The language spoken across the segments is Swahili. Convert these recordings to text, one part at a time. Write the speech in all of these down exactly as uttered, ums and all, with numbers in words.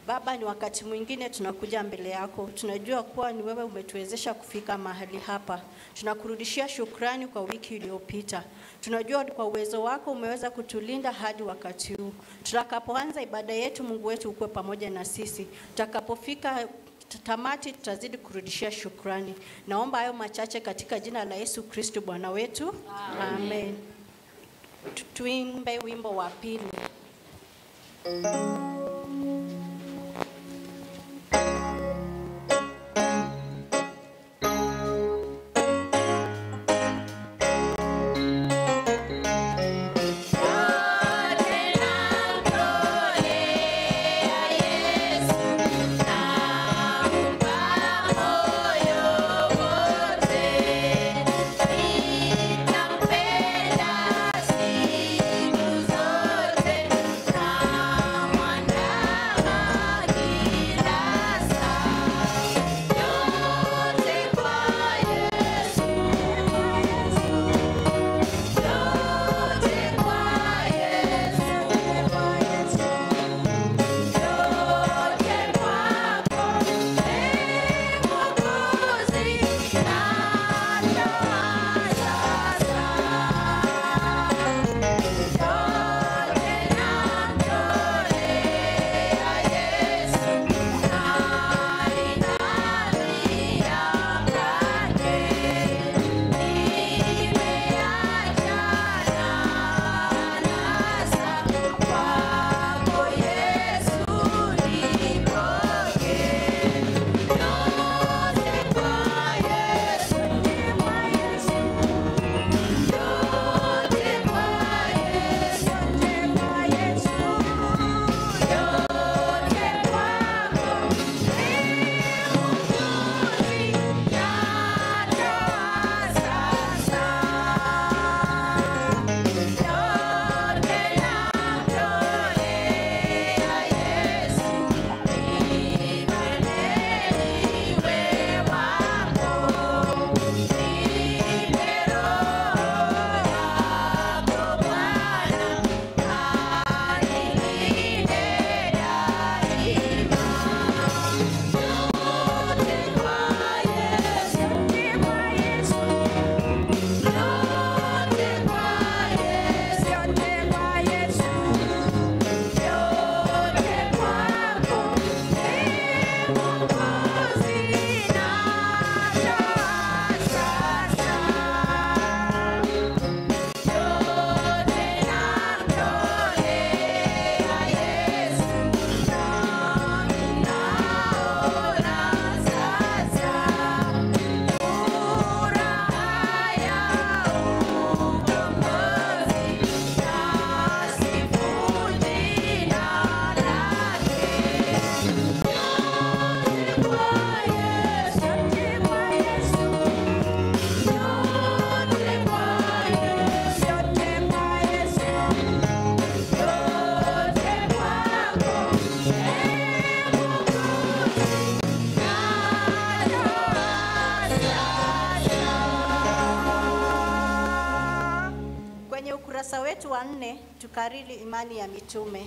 Baba, ni wakati mwingine tunakuja mbele yako. Tunajua kuwa ni wewe umetuwezesha kufika mahali hapa. Tunakurudishia shukrani kwa wiki iliyopita. Tunajua kwa uwezo wako umeweza kutulinda hadi wakati huu. Tutakapoanza ibada yetu, Mungu wetu ukuwe pamoja na sisi. Tutakapofika tamati tutazidi kurudishia shukrani. Naomba hayo machache katika jina la Yesu Kristo Bwana wetu. Amen. Amen. Tuimbe wimbo wa pili. Ukurasa wetu wa nne, tukariri imani ya mitume.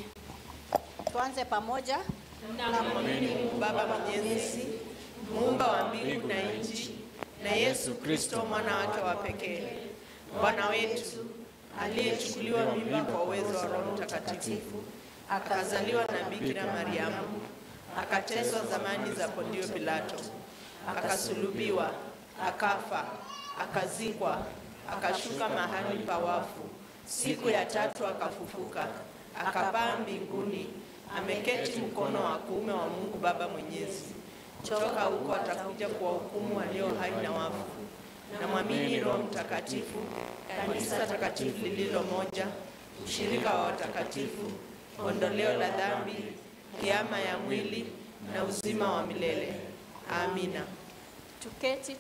Tuanze pamoja. Namwamini Mungu Baba Mwenyezi, muumba wa mbingu na nchi, na Yesu Kristo mwana wake wa pekee, Bwana wetu, aliyechukuliwa mimba kwa uwezo wa Roho Mtakatifu, akazaliwa na Bikira Mariamu, akateswa zamani za Pondio Pilato, akasulubiwa, akafa, akazikwa, akashuka mahali pa wafu. Siku ya tatu akafufuka, akapaa mbinguni, ameketi mkono wa kuume wa Mungu Baba Mwenyezi. Toka huko atakuja kuwahukumu walio hai na wafu. Namwamini Roho Mtakatifu, kanisa takatifu lililo moja, ushirika wa watakatifu, ondoleo la dhambi, kiama ya mwili na uzima wa milele. Amina. Tuketi.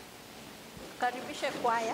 Karibishe kwaya.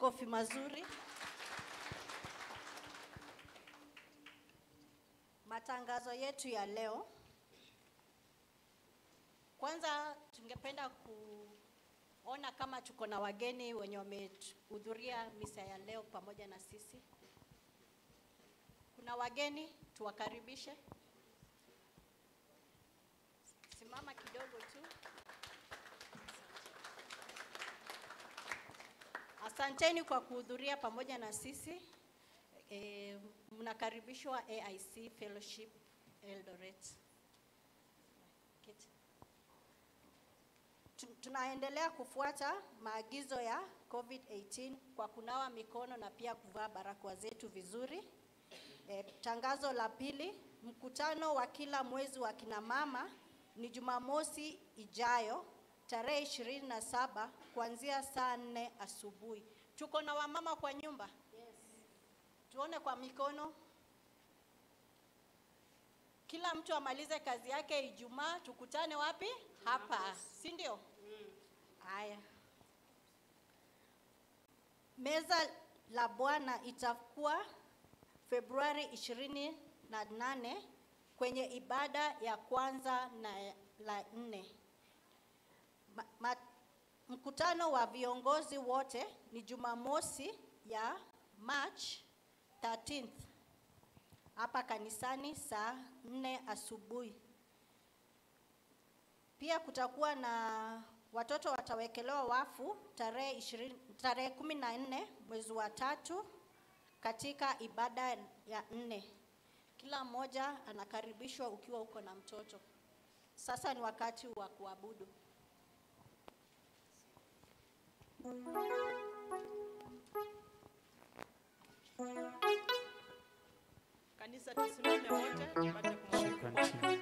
makofi mazuri. Matangazo yetu ya leo. Kwanza tungependa kuona kama tuko na wageni wenye wamehudhuria misa ya leo pamoja na sisi. Kuna wageni, tuwakaribishe. Simama kidogo tu. Asanteni kwa kuhudhuria pamoja na sisi. E, mnakaribishwa A I C Fellowship Eldoret. Tunaendelea kufuata maagizo ya COVID kumi na tisa kwa kunawa mikono na pia kuvaa barakoa zetu vizuri. E, tangazo la pili, mkutano wa kila mwezi wa kina mama ni Jumamosi ijayo tarehe ishirini na saba kuanzia saa nne asubuhi. Tuko na wamama kwa nyumba? Yes. Tuone kwa mikono. Kila mtu amalize kazi yake Ijumaa, tukutane wapi? Hapa, si ndio? Haya. Mm. Meza la Bwana itakuwa Februari ishirini na nane kwenye ibada ya kwanza na la nne. Ma, ma, mkutano wa viongozi wote ni Jumamosi ya March thirteenth hapa kanisani saa nne asubuhi. Pia kutakuwa na watoto watawekelewa wafu tarehe ishirini tarehe kumi na nne mwezi wa tatu katika ibada ya nne. Kila mmoja anakaribishwa ukiwa uko na mtoto. Sasa ni wakati wa kuabudu. Kanisa tusimame wote tupate kumshukuru.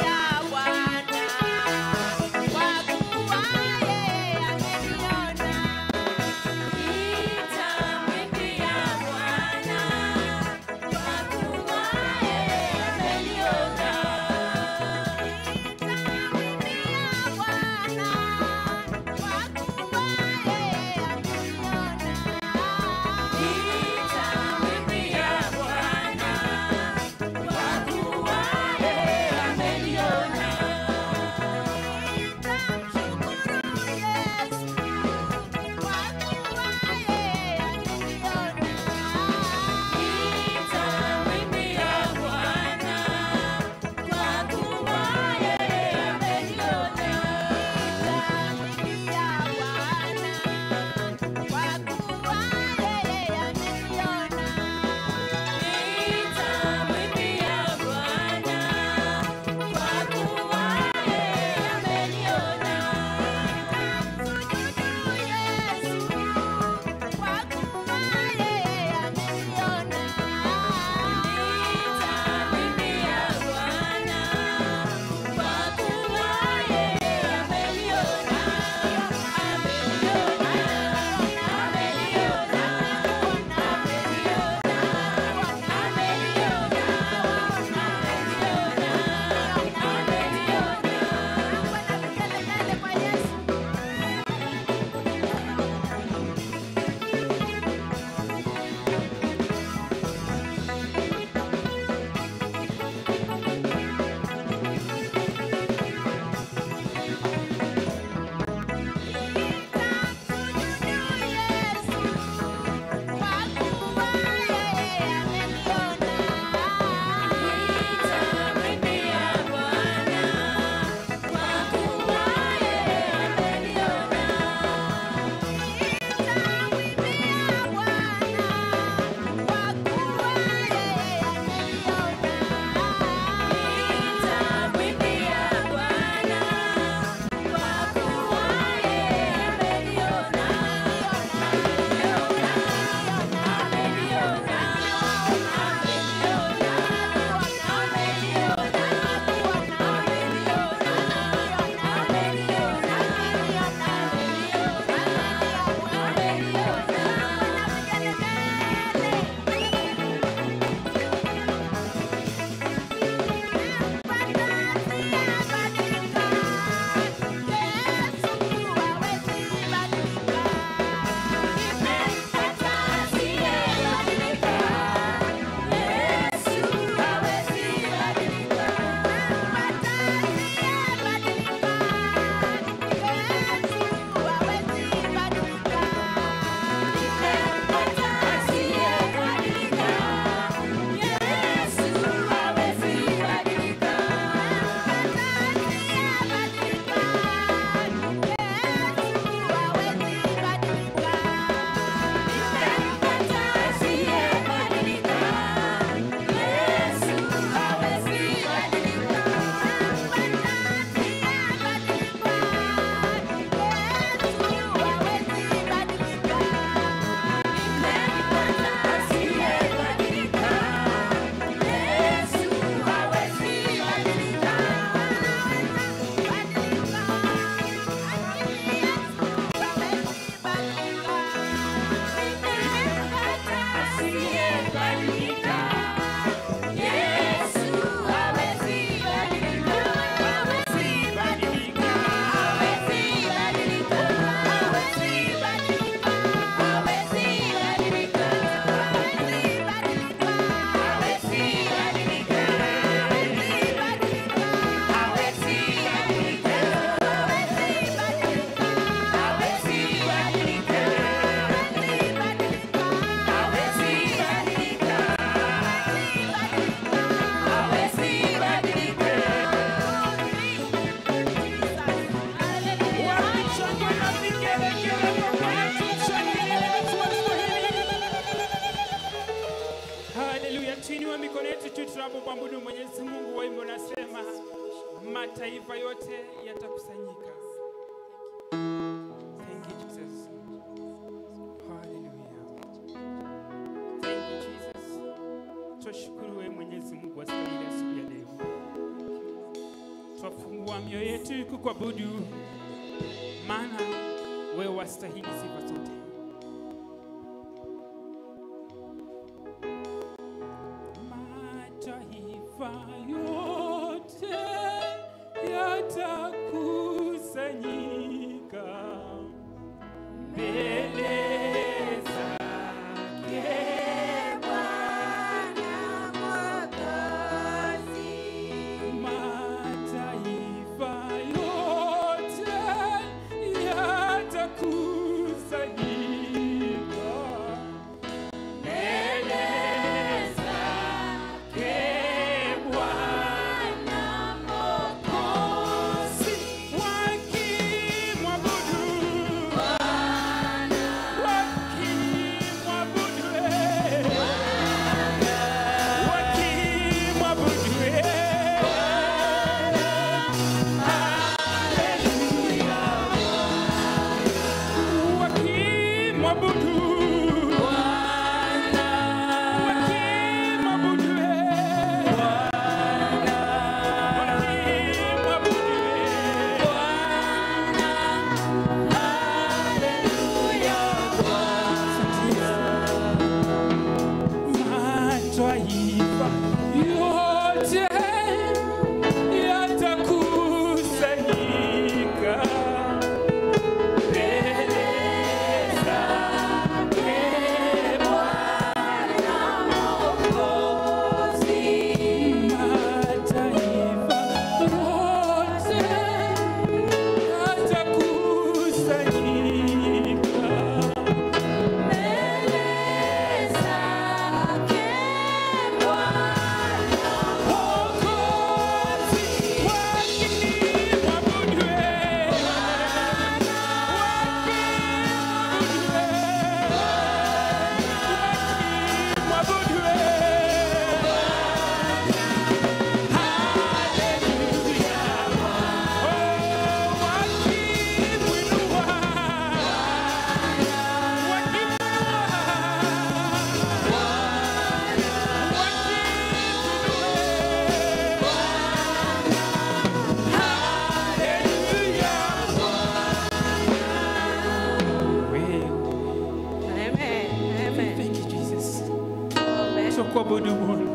Bwana, kwa kuwa yeye ameniona tunapomwabudu Mwenyezi Mungu, wimbo unasema mataifa yote yatakusanyika. Thank you Jesus. Hallelujah. Thank you Jesus. Tushukuru wewe Mwenyezi Mungu astahili asubuhi ya leo. Twafungua mioyo yetu kukuabudu, maana wewe wastahili sifa zote. Mataifa yote yatakusanyika mbele zake Bwana Mwokozi. Mataifa yote yatakusanyika mbele zake Bwana Mwokozi, wakimwabudu Bwana, wakimwabudu Bwana, wakimwabudu Bwana. Haleluya. Wakimwabudu Bwana, wakimwabudu Bwana, wakimwabudu Bwana. Haleluya. Mataifa yote yatakusanyika mbele zake Bwana Mwokozi. Mataifa yote yatakusanyika mbele zake Bwana Mwokozi, wakimwabudu Bwana, wakimwabudu Bwana. Haleluya. Oh, wakimwinua, Amen. Amen. Thank you Jesus. Amen. Tukuabudu Bwana.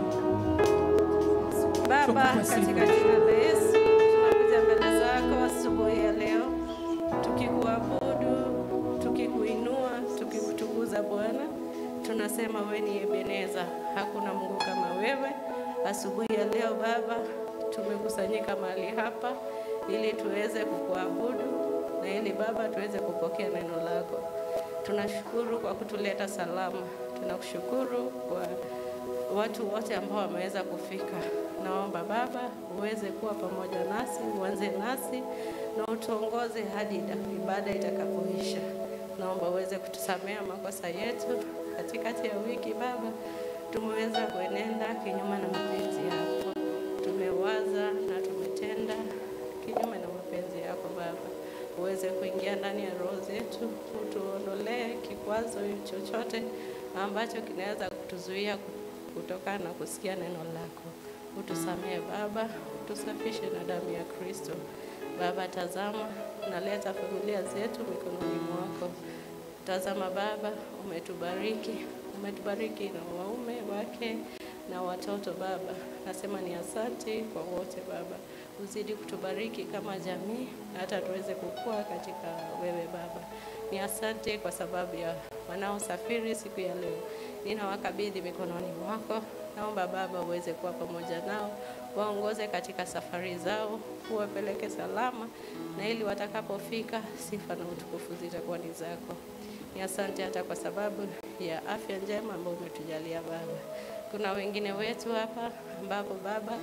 Baba, katika jina la Yesu, tunakuja mbele zako asubuhi ya leo, tukikuabudu, tukikuinua, tukikutukuza Bwana. Tunasema wewe ni Ebeneza, hakuna Mungu kama wewe. Asubuhi ya leo Baba, tumekusanyika mahali hapa ili tuweze kukuabudu na ili Baba tuweze kupokea neno lako. Tunashukuru kwa kutuleta salama. Tunakushukuru kwa watu wote ambao wameweza kufika. Naomba Baba uweze kuwa pamoja nasi, uanze nasi na utuongoze hadi ibada itakapoisha. Naomba uweze kutusamea makosa yetu katikati ya wiki Baba. Tumeweza kuenenda kinyume na mapenzi yako. Tumewaza na tumetenda kinyume na mapenzi yako Baba. Uweze kuingia ndani ya roho zetu, utuondolee kikwazo chochote ambacho kinaweza kutuzuia kutokana na kusikia neno lako. Utusamee Baba, utusafishe na damu ya Kristo. Baba, tazama, naleta familia zetu mikononi mwako. Tazama Baba, umetubariki, umetubariki na waume wake na watoto Baba. Nasema ni asante kwa wote Baba. Uzidi kutubariki kama jamii, hata tuweze kukua katika wewe Baba. Ni asante kwa sababu ya wanaosafiri siku ya leo. Ninawakabidhi mikononi mwako. Naomba Baba uweze kuwa pamoja nao, waongoze katika safari zao, uwapeleke salama, na ili watakapofika sifa na utukufu zitakuwa ni zako. Ni asante hata kwa sababu ya afya njema ambayo umetujalia Baba. Kuna wengine wetu hapa ambapo Baba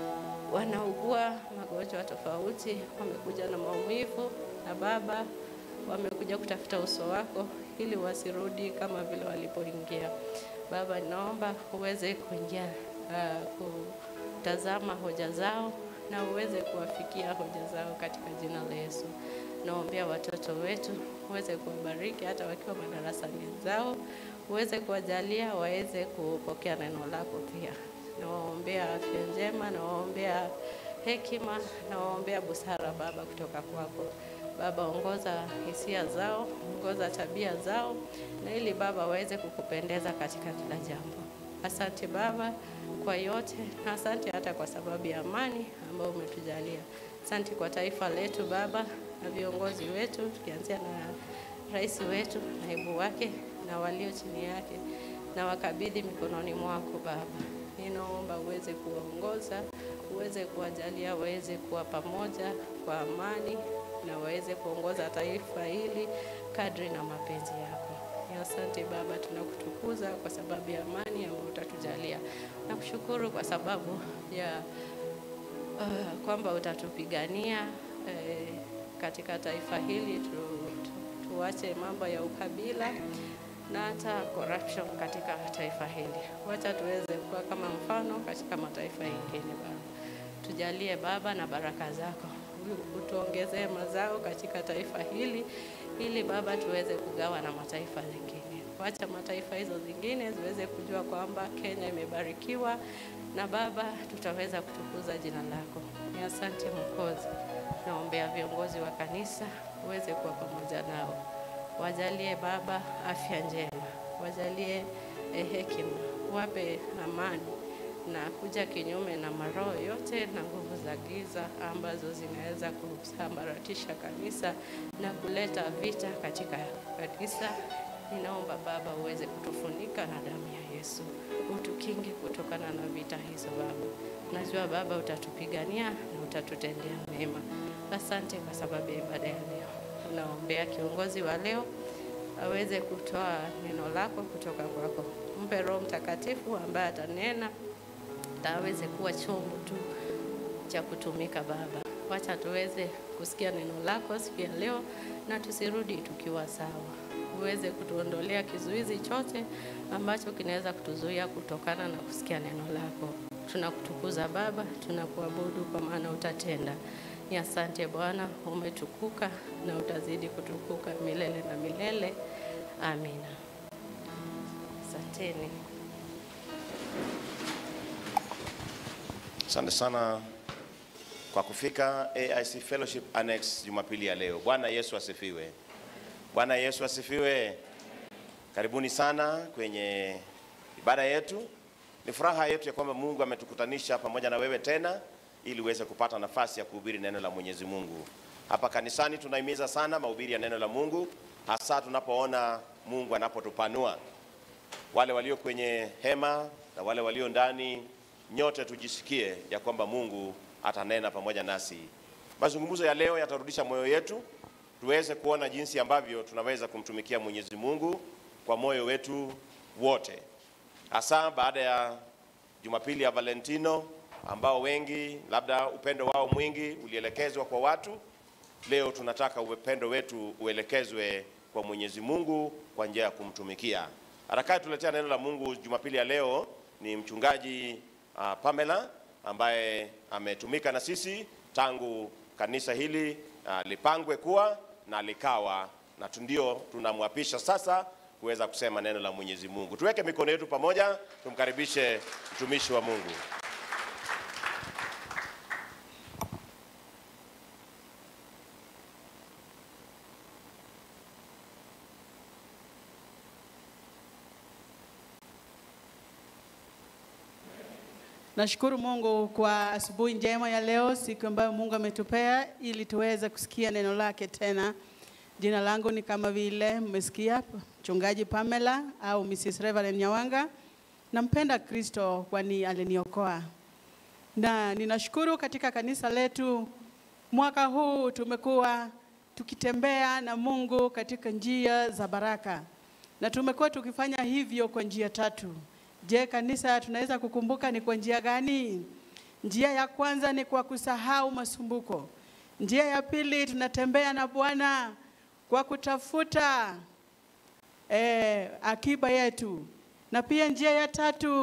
wanaugua magonjwa tofauti, wamekuja na maumivu, na Baba wamekuja kutafuta uso wako ili wasirudi kama vile walipoingia. Baba, naomba uweze kuingia uh, kutazama hoja zao na uweze kuwafikia hoja zao katika jina la Yesu. Naombea watoto wetu, uweze kuwabariki hata wakiwa madarasani zao, uweze kuwajalia waweze kupokea neno lako pia. Nawaombea afya njema, nawaombea hekima, nawaombea busara Baba kutoka kwako. Baba, ongoza hisia zao, ongoza tabia zao, na ili Baba waweze kukupendeza katika kila jambo. Asante Baba kwa yote, na asante hata kwa sababu ya amani ambayo umetujalia. Asante kwa taifa letu Baba, na viongozi wetu, tukianzia na rais wetu, naibu wake na walio chini yake, na wakabidhi mikononi mwako Baba. Ninaomba uweze kuwaongoza, uweze kuwajalia, waweze kuwa pamoja kwa amani, na waweze kuongoza taifa hili kadri na mapenzi yako. Asante Baba, tunakutukuza kwa sababu ya amani ambayo utatujalia. Nakushukuru kwa sababu ya uh, kwamba utatupigania uh, katika taifa hili tu, tu, tuache mambo ya ukabila na hata corruption katika taifa hili. Wacha tuweze kuwa kama mfano katika mataifa mengine Baba. Tujalie Baba na baraka zako. Utuongezee mazao katika taifa hili ili Baba tuweze kugawa na mataifa mengine. Wacha mataifa hizo zingine ziweze kujua kwamba Kenya imebarikiwa na Baba tutaweza kutukuza jina lako. Ni asante Mwokozi. Naombea viongozi wa kanisa uweze kuwa pamoja nao. Wajalie Baba afya njema, wajalie eh, hekima, wape amani na kuja kinyume na maroho yote na nguvu za giza ambazo zinaweza kusambaratisha kanisa na kuleta vita katika kanisa. Ninaomba Baba uweze kutufunika na damu ya Yesu, utukinge kutokana na vita hizo Baba. Najua Baba utatupigania na utatutendea mema. Asante kwa sababu ya ibada ya leo. Naombea kiongozi wa leo aweze kutoa neno lako kutoka kwako. Mpe Roho Mtakatifu ambaye atanena, aweze kuwa chombo tu cha kutumika Baba. Wacha tuweze kusikia neno lako siku ya leo na tusirudi tukiwa sawa. Uweze kutuondolea kizuizi chote ambacho kinaweza kutuzuia kutokana na kusikia neno lako. Tunakutukuza Baba, tunakuabudu kwa maana utatenda. Ni asante Bwana, umetukuka na utazidi kutukuka milele na milele. Amina. Asanteni. Asante sana kwa kufika A I C Fellowship Annex Jumapili ya leo. Bwana Yesu asifiwe. Bwana Yesu asifiwe. Karibuni sana kwenye ibada yetu. Ni furaha yetu ya kwamba Mungu ametukutanisha pamoja na wewe tena ili uweze kupata nafasi ya kuhubiri neno la Mwenyezi Mungu. Hapa kanisani tunahimiza sana mahubiri ya neno la Mungu, hasa tunapoona Mungu anapotupanua. Wale walio kwenye hema na wale walio ndani, nyote tujisikie ya kwamba Mungu atanena pamoja nasi. Mazungumzo ya leo yatarudisha moyo yetu, tuweze kuona jinsi ambavyo tunaweza kumtumikia Mwenyezi Mungu kwa moyo wetu wote. Hasa baada ya Jumapili ya Valentino ambao wengi labda upendo wao mwingi ulielekezwa kwa watu, leo tunataka upendo wetu uelekezwe kwa Mwenyezi Mungu kwa njia ya kumtumikia. Atakaye tuletea neno la Mungu Jumapili ya leo ni mchungaji uh, Pamela ambaye ametumika na sisi tangu kanisa hili uh, lipangwe kuwa na likawa, na ndio tunamwapisha sasa kuweza kusema neno la Mwenyezi Mungu. Tuweke mikono yetu pamoja, tumkaribishe mtumishi wa Mungu. Nashukuru Mungu kwa asubuhi njema ya leo, siku ambayo Mungu ametupea ili tuweze kusikia neno lake tena. Jina langu ni kama vile mmesikia, mchungaji Pamela au Missus Reverend Nyawanga. Nampenda Kristo kwani aliniokoa. Na ninashukuru katika kanisa letu mwaka huu tumekuwa tukitembea na Mungu katika njia za baraka. Na tumekuwa tukifanya hivyo kwa njia tatu. Je, kanisa tunaweza kukumbuka ni kwa njia gani? Njia ya kwanza ni kwa kusahau masumbuko. Njia ya pili tunatembea na Bwana kwa kutafuta eh, akiba yetu. Na pia njia ya tatu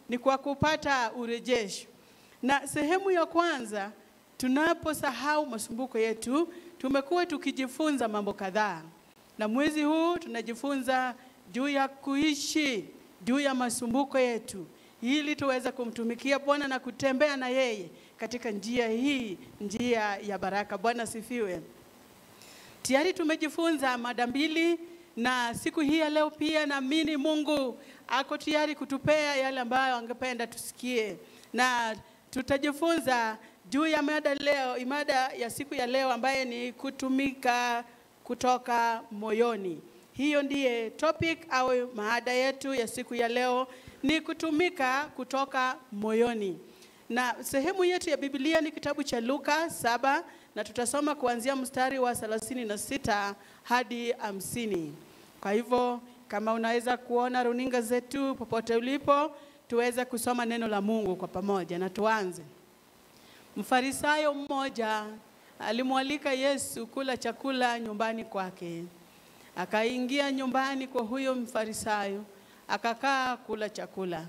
ni kwa kupata urejesho. Na sehemu ya kwanza, tunaposahau masumbuko yetu, tumekuwa tukijifunza mambo kadhaa. Na mwezi huu tunajifunza juu ya kuishi juu ya masumbuko yetu, ili tuweze kumtumikia Bwana na kutembea na yeye katika njia hii, njia ya baraka. Bwana sifiwe. Tayari tumejifunza mada mbili, na siku hii ya leo pia naamini Mungu ako tayari kutupea yale ambayo angependa tusikie. Na tutajifunza juu ya mada leo, mada ya siku ya leo ambaye ni kutumika kutoka moyoni. Hiyo ndiye topic au mada yetu ya siku ya leo, ni kutumika kutoka moyoni. Na sehemu yetu ya Biblia ni kitabu cha Luka saba, na tutasoma kuanzia mstari wa thelathini na sita hadi hamsini. Kwa hivyo kama unaweza kuona runinga zetu popote ulipo, tuweze kusoma neno la Mungu kwa pamoja. Na tuanze. Mfarisayo mmoja alimwalika Yesu kula chakula nyumbani kwake. Akaingia nyumbani kwa huyo Mfarisayo, akakaa kula chakula.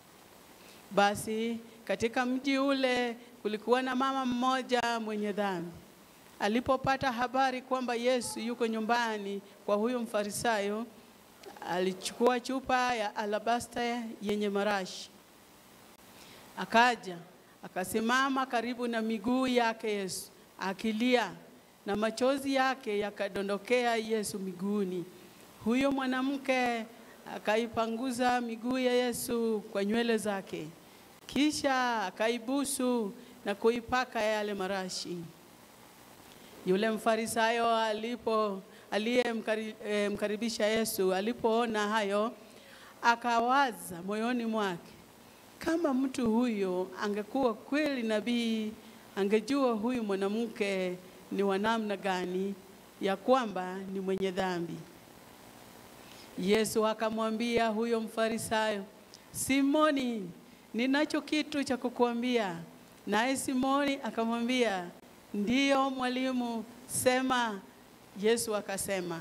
Basi katika mji ule kulikuwa na mama mmoja mwenye dhambi. Alipopata habari kwamba Yesu yuko nyumbani kwa huyo Mfarisayo, alichukua chupa ya alabasta yenye marashi. Akaja, akasimama karibu na miguu yake Yesu, akilia, na machozi yake yakadondokea Yesu miguuni. Huyo mwanamke akaipanguza miguu ya Yesu kwa nywele zake, kisha akaibusu na kuipaka yale marashi. Yule Mfarisayo alipo aliyemkaribisha Yesu, alipoona hayo, akawaza moyoni mwake, kama mtu huyo angekuwa kweli nabii, angejua huyu mwanamke ni wa namna gani, ya kwamba ni mwenye dhambi. Yesu akamwambia huyo Mfarisayo, Simoni, ninacho kitu cha kukuambia. Naye Simoni akamwambia, ndiyo mwalimu, sema. Yesu akasema.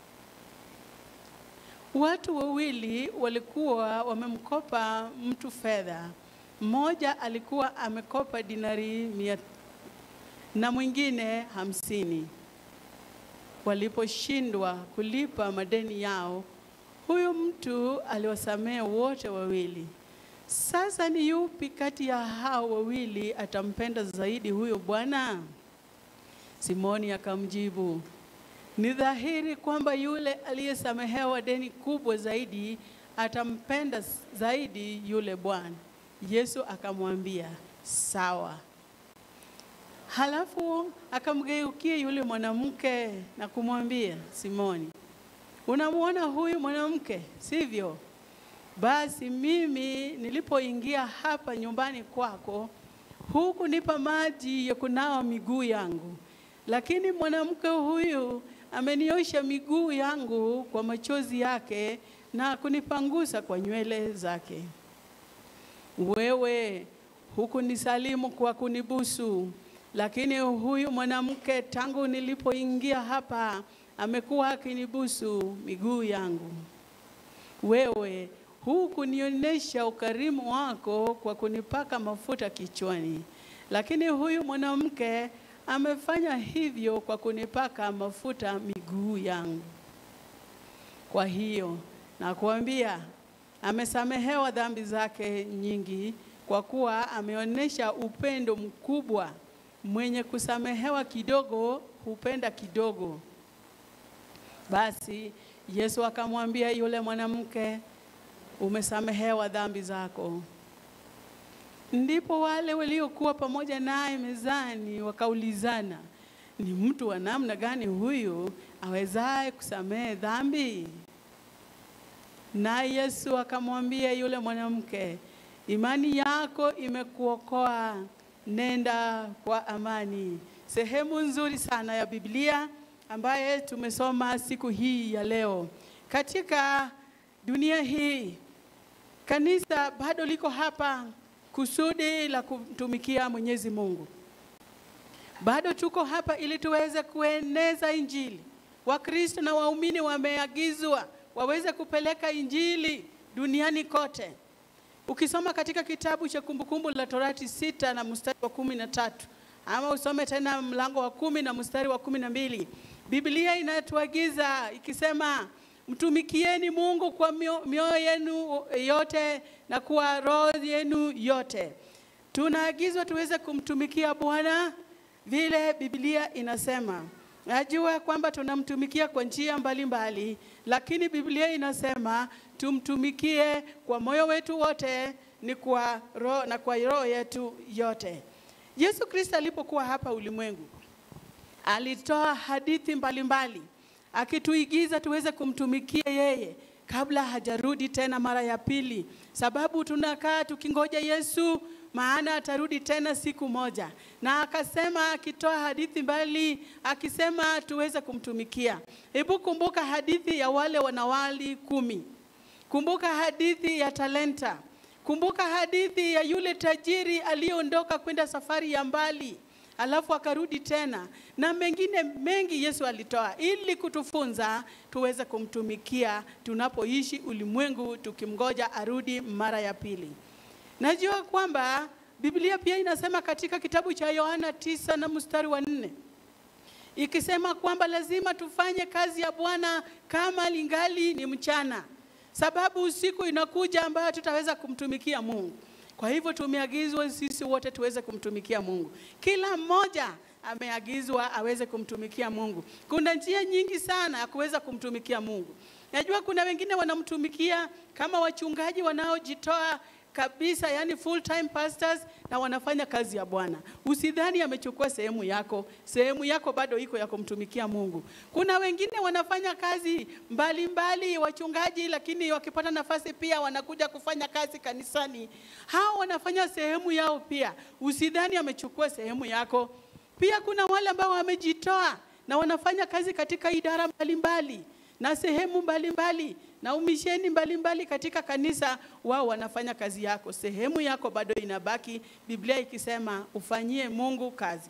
Watu wawili walikuwa wamemkopa mtu fedha. Mmoja alikuwa amekopa dinari mia na mwingine hamsini. Waliposhindwa kulipa madeni yao, huyo mtu aliwasamehe wote wawili. Sasa ni yupi kati ya hao wawili atampenda zaidi huyo bwana? Simoni akamjibu, ni dhahiri kwamba yule aliyesamehewa deni kubwa zaidi atampenda zaidi yule bwana. Yesu akamwambia, sawa. Halafu akamgeukia yule mwanamke na kumwambia, Simoni, unamuona huyu mwanamke, sivyo? Basi mimi nilipoingia hapa nyumbani kwako, huku nipa maji ya kunawa miguu yangu. Lakini mwanamke huyu ameniosha miguu yangu kwa machozi yake na kunipangusa kwa nywele zake. Wewe huku nisalimu kwa kunibusu, lakini huyu mwanamke tangu nilipoingia hapa amekuwa akinibusu miguu yangu. Wewe huku nionyesha ukarimu wako kwa kunipaka mafuta kichwani, lakini huyu mwanamke amefanya hivyo kwa kunipaka mafuta miguu yangu. Kwa hiyo nakuambia, amesamehewa dhambi zake nyingi, kwa kuwa ameonyesha upendo mkubwa. Mwenye kusamehewa kidogo hupenda kidogo. Basi Yesu akamwambia yule mwanamke, umesamehewa dhambi zako. Ndipo wale waliokuwa pamoja naye mezani wakaulizana, ni mtu wa namna gani huyu awezaye kusamehe dhambi? Na Yesu akamwambia yule mwanamke, imani yako imekuokoa, nenda kwa amani. Sehemu nzuri sana ya Biblia ambaye tumesoma siku hii ya leo. Katika dunia hii, kanisa bado liko hapa kusudi la kumtumikia Mwenyezi Mungu. Bado tuko hapa ili tuweze kueneza injili. Wakristo na waumini wameagizwa waweze kupeleka injili duniani kote. Ukisoma katika kitabu cha Kumbukumbu la Torati sita na mstari wa kumi na tatu, ama usome tena mlango wa kumi na mstari wa kumi na mbili, Biblia inatuagiza ikisema, mtumikieni Mungu kwa mioyo yenu yote na kwa roho yenu yote. Tunaagizwa tuweze kumtumikia Bwana vile Biblia inasema. Najua kwamba tunamtumikia kwa njia mbalimbali, lakini Biblia inasema tumtumikie kwa moyo wetu wote ni kwa roho na kwa roho yetu yote. Yesu Kristo alipokuwa hapa ulimwengu, alitoa hadithi mbalimbali akituigiza tuweze kumtumikia yeye kabla hajarudi tena mara ya pili. Sababu tunakaa tukingoja Yesu, maana atarudi tena siku moja. Na akasema, akitoa hadithi mbali, akisema tuweze kumtumikia. Hebu kumbuka hadithi ya wale wanawali kumi. Kumbuka hadithi ya talenta. Kumbuka hadithi ya yule tajiri aliondoka kwenda safari ya mbali, alafu akarudi tena. Na mengine mengi Yesu alitoa ili kutufunza tuweze kumtumikia tunapoishi ulimwengu tukimgoja arudi mara ya pili. Najua kwamba Biblia pia inasema katika kitabu cha Yohana tisa na mstari wa nne, ikisema kwamba lazima tufanye kazi ya Bwana kama lingali ni mchana, sababu usiku inakuja ambayo tutaweza kumtumikia Mungu. Kwa hivyo tumeagizwa sisi wote tuweze kumtumikia Mungu. Kila mmoja ameagizwa aweze kumtumikia Mungu. Kuna njia nyingi sana ya kuweza kumtumikia Mungu. Najua kuna wengine wanamtumikia kama wachungaji wanaojitoa kabisa, yani full time pastors, na wanafanya kazi ya Bwana. Usidhani amechukua sehemu yako. Sehemu yako bado iko ya kumtumikia Mungu. Kuna wengine wanafanya kazi mbali mbali wachungaji, lakini wakipata nafasi pia wanakuja kufanya kazi kanisani. Hao wanafanya sehemu yao pia. Usidhani amechukua sehemu yako. Pia kuna wale ambao wamejitoa na wanafanya kazi katika idara mbalimbali na sehemu mbalimbali na umisheni mbalimbali katika kanisa. Wao wanafanya kazi yako. Sehemu yako bado inabaki, Biblia ikisema ufanyie Mungu kazi.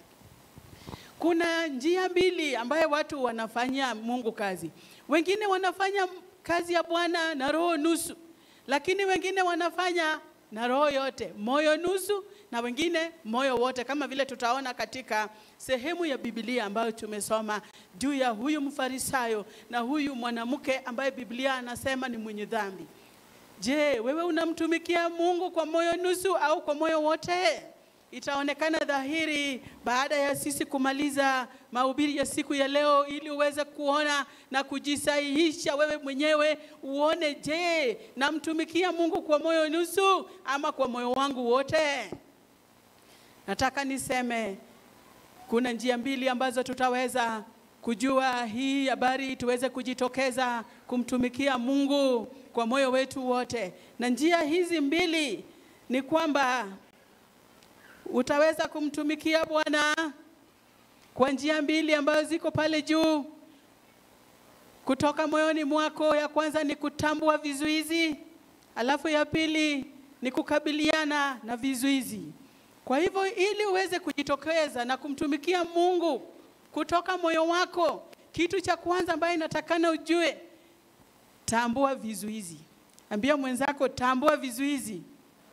Kuna njia mbili ambaye watu wanafanya Mungu kazi. Wengine wanafanya kazi ya Bwana na roho nusu, lakini wengine wanafanya na roho yote, moyo nusu, na wengine moyo wote, kama vile tutaona katika sehemu ya Biblia ambayo tumesoma juu ya huyu mfarisayo na huyu mwanamke ambaye Biblia anasema ni mwenye dhambi. Je, wewe unamtumikia Mungu kwa moyo nusu au kwa moyo wote? Itaonekana dhahiri baada ya sisi kumaliza mahubiri ya siku ya leo, ili uweze kuona na kujisahihisha wewe mwenyewe, uone, je, namtumikia Mungu kwa moyo nusu ama kwa moyo wangu wote? Nataka niseme kuna njia mbili ambazo tutaweza kujua hii habari, tuweze kujitokeza kumtumikia Mungu kwa moyo wetu wote. Na njia hizi mbili ni kwamba utaweza kumtumikia Bwana kwa njia mbili ambazo ziko pale juu kutoka moyoni mwako. Ya kwanza ni kutambua vizuizi, alafu ya pili ni kukabiliana na vizuizi. Kwa hivyo ili uweze kujitokeza na kumtumikia Mungu kutoka moyo wako, kitu cha kwanza ambaye inatakana ujue, tambua vizuizi. Ambia mwenzako, tambua vizuizi.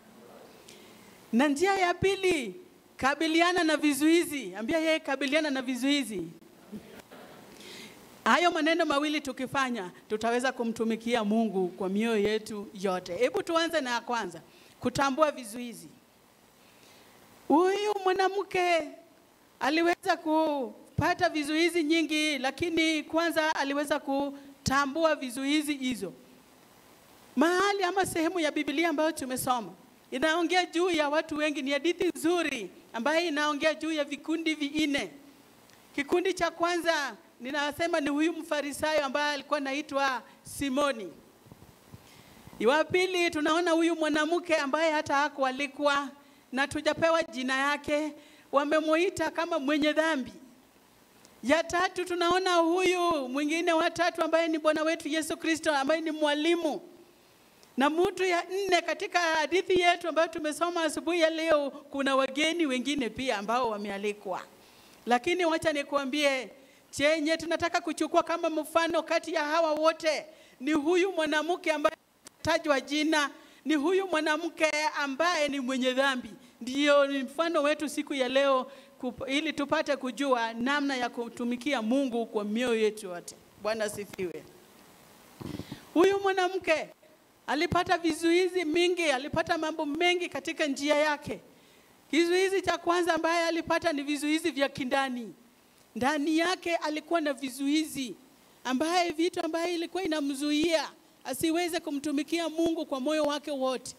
Na njia ya pili, kabiliana na vizuizi. Ambia yeye, kabiliana na vizuizi. Hayo maneno mawili tukifanya, tutaweza kumtumikia Mungu kwa mioyo yetu yote. Hebu tuanze na ya kwanza, kutambua vizuizi. Huyu mwanamke aliweza kupata vizuizi nyingi, lakini kwanza aliweza kutambua vizuizi hizo. Mahali ama sehemu ya Biblia ambayo tumesoma inaongea juu ya watu wengi. Ni hadithi nzuri ambayo inaongea juu ya vikundi vinne. Kikundi cha kwanza ninasema ni huyu mfarisayo ambaye alikuwa anaitwa Simoni. Wa pili tunaona huyu mwanamke ambaye hata hakualikwa na tujapewa jina yake, wamemuita kama mwenye dhambi. Ya tatu tunaona huyu mwingine wa tatu ambaye ni Bwana wetu Yesu Kristo, ambaye ni mwalimu. Na mtu ya nne katika hadithi yetu ambayo tumesoma asubuhi ya leo, kuna wageni wengine pia ambao wamealikwa. Lakini wacha nikuambie, chenye tunataka kuchukua kama mfano kati ya hawa wote ni huyu mwanamke ambaye tajwa jina, ni huyu mwanamke ambaye ni mwenye dhambi. Ndio ni mfano wetu siku ya leo, ili tupate kujua namna ya kutumikia Mungu kwa mioyo yetu yote. Bwana asifiwe. Huyu mwanamke alipata vizuizi mingi, alipata mambo mengi katika njia yake. Kizuizi cha kwanza ambaye alipata ni vizuizi vya kindani. Ndani yake alikuwa na vizuizi ambaye vitu ambaye ilikuwa inamzuia asiweze kumtumikia Mungu kwa moyo wake wote.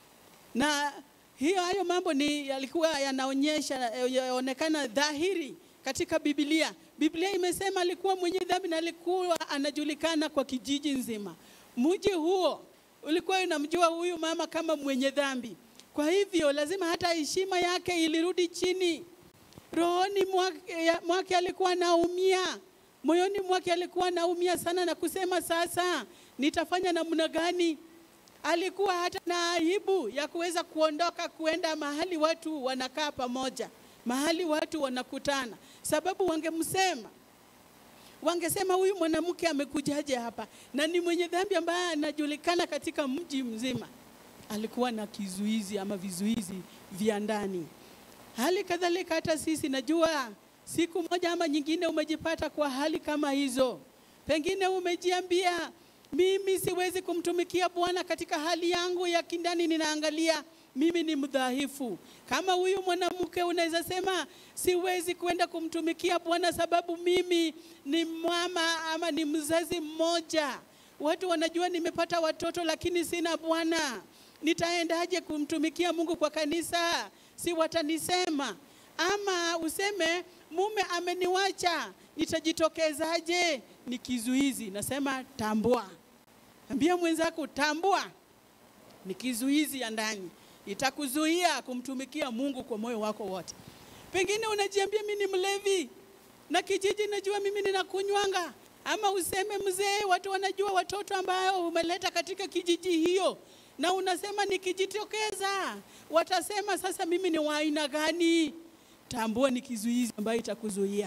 Na hiyo hayo mambo ni yalikuwa yanaonyesha yaonekana dhahiri katika Biblia. Biblia imesema alikuwa mwenye dhambi na alikuwa anajulikana kwa kijiji nzima. Mji huo ulikuwa unamjua huyu mama kama mwenye dhambi. Kwa hivyo lazima hata heshima yake ilirudi chini. Rohoni mwake, mwake alikuwa naumia. Moyoni mwake alikuwa naumia sana na kusema sasa nitafanya namna gani? Alikuwa hata na aibu ya kuweza kuondoka kuenda mahali watu wanakaa pamoja, mahali watu wanakutana. Sababu wangemsema, wangesema huyu mwanamke amekujaje hapa? Na ni mwenye dhambi ambaye anajulikana katika mji mzima. Alikuwa na kizuizi ama vizuizi vya ndani. Hali kadhalika hata sisi, najua siku moja ama nyingine umejipata kwa hali kama hizo. Pengine umejiambia mimi siwezi kumtumikia Bwana katika hali yangu ya kindani, ninaangalia mimi ni mdhaifu. Kama huyu mwanamke unaweza sema siwezi kwenda kumtumikia Bwana sababu mimi ni mama ama ni mzazi mmoja. Watu wanajua nimepata watoto lakini sina Bwana. Nitaendaje kumtumikia Mungu kwa kanisa? Si watanisema. Ama useme mume ameniwacha, nitajitokezaje? Ni kizuizi. Nasema tambua. Ambia mwenzako tambua. Ni kizuizi ya ndani. Itakuzuia kumtumikia Mungu kwa moyo wako wote. Pengine unajiambia mimi ni mlevi na kijiji najua mimi ninakunywanga. Ama useme mzee, watu wanajua watoto ambao umeleta katika kijiji hiyo. Na unasema nikijitokeza watasema sasa mimi ni wa aina gani? Tambua ni kizuizi ambayo itakuzuia.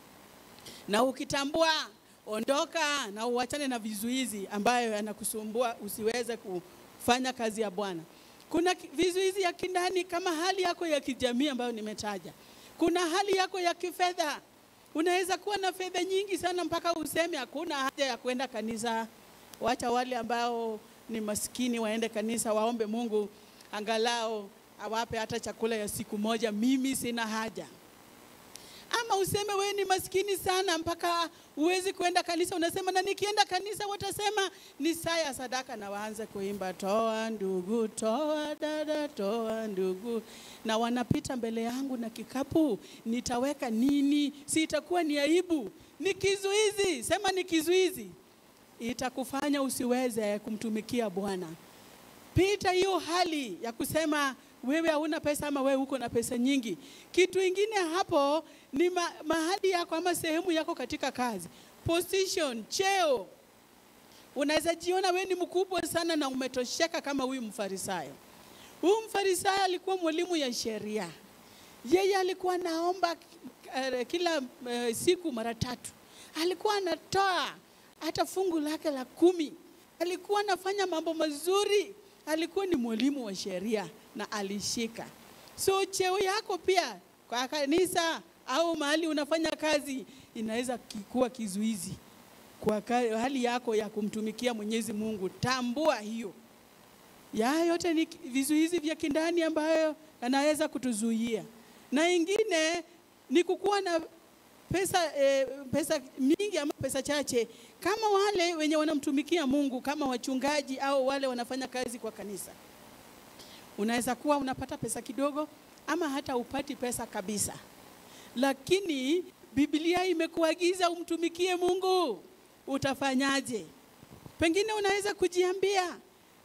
Na ukitambua, ondoka na uachane na vizuizi ambayo yanakusumbua usiweze kufanya kazi ya Bwana. Kuna vizuizi ya kindani kama hali yako ya kijamii ambayo nimetaja. Kuna hali yako ya kifedha. Unaweza kuwa na fedha nyingi sana mpaka useme hakuna haja ya kwenda kanisa. Wacha wale ambao ni maskini waende kanisa, waombe Mungu angalau awape hata chakula ya siku moja, mimi sina haja. Ama useme wewe ni maskini sana mpaka uwezi kwenda kanisa, unasema na nikienda kanisa watasema ni saa ya sadaka, na waanze kuimba toa ndugu, toa dada, toa ndugu, na wanapita mbele yangu na kikapu, nitaweka nini? Si itakuwa ni aibu? Ni kizuizi. Sema ni kizuizi. Itakufanya usiweze kumtumikia Bwana. Pita hiyo hali ya kusema wewe hauna pesa ama wewe uko na pesa nyingi. Kitu kingine hapo ni ma mahali yako ama sehemu yako katika kazi. Position, cheo. Unaweza jiona wewe ni mkubwa sana na umetosheka kama huyu Mfarisayo. Huyu Mfarisayo alikuwa mwalimu ya sheria. Yeye alikuwa naomba uh, kila uh, siku mara tatu. Alikuwa anatoa hata fungu lake la kumi. Alikuwa anafanya mambo mazuri. Alikuwa ni mwalimu wa sheria na alishika. So cheo yako pia kwa kanisa au mahali unafanya kazi inaweza kuwa kizuizi kwa hali yako ya kumtumikia Mwenyezi Mungu. Tambua hiyo. Ya yote ni vizuizi vya kindani ambayo yanaweza kutuzuia. Na ingine ni kukuwa na pesa eh, pesa mingi ama pesa chache, kama wale wenye wanamtumikia Mungu kama wachungaji au wale wanafanya kazi kwa kanisa. Unaweza kuwa unapata pesa kidogo ama hata upati pesa kabisa. Lakini Biblia imekuagiza umtumikie Mungu. Utafanyaje? Pengine unaweza kujiambia,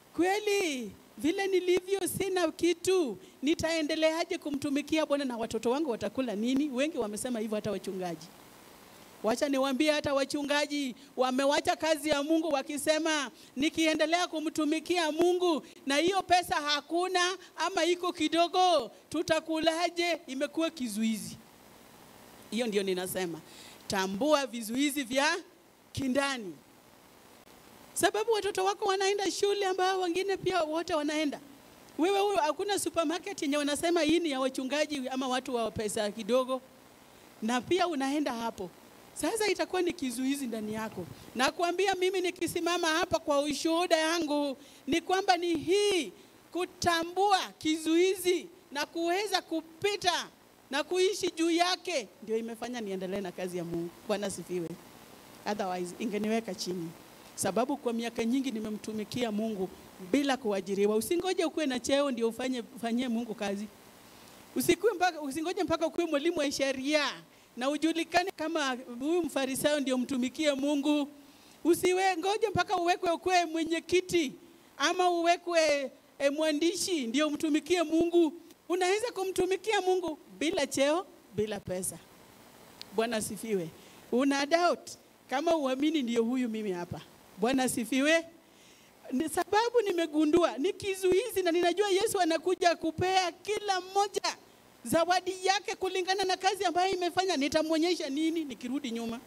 kweli vile nilivyo sina kitu, nitaendeleaje kumtumikia Bwana na watoto wangu watakula nini? Wengi wamesema hivyo, hata wachungaji. Wacha niwaambie, hata wachungaji wamewacha kazi ya Mungu wakisema nikiendelea kumtumikia Mungu na hiyo pesa hakuna ama iko kidogo, tutakulaje? Imekuwa kizuizi. Hiyo ndio ninasema. Tambua vizuizi vya kindani. sababu watoto wako wanaenda shule ambao wengine pia wote wanaenda. Wewe huyo hakuna supermarket yenye wanasema hii ni ya wachungaji ama watu wa pesa kidogo, na pia unaenda hapo. Sasa itakuwa ni kizuizi ndani yako. Na kuambia mimi nikisimama hapa kwa ushuhuda yangu ni kwamba ni hii kutambua kizuizi na kuweza kupita na kuishi juu yake ndio imefanya niendelee na kazi ya Mungu. Bwana sifiwe. Otherwise ingeniweka chini. Sababu kwa miaka nyingi nimemtumikia Mungu bila kuajiriwa. Usingoje ukue na cheo ndio ufanye ufanyie Mungu kazi. Usikue mpaka usingoje mpaka ukue mwalimu wa sheria na ujulikane kama huyu mfarisayo ndio mtumikie Mungu. Usiwe ngoje mpaka uwekwe ukue mwenyekiti ama uwekwe e, mwandishi ndio mtumikie Mungu. Unaweza kumtumikia Mungu bila cheo, bila pesa. Bwana sifiwe. Una doubt kama uamini ndio huyu mimi hapa. Bwana sifiwe. Ni sababu nimegundua ni kizuizi, na ninajua Yesu anakuja kupea kila mmoja zawadi yake kulingana na kazi ambayo imefanya. Nitamuonyesha nini nikirudi nyuma.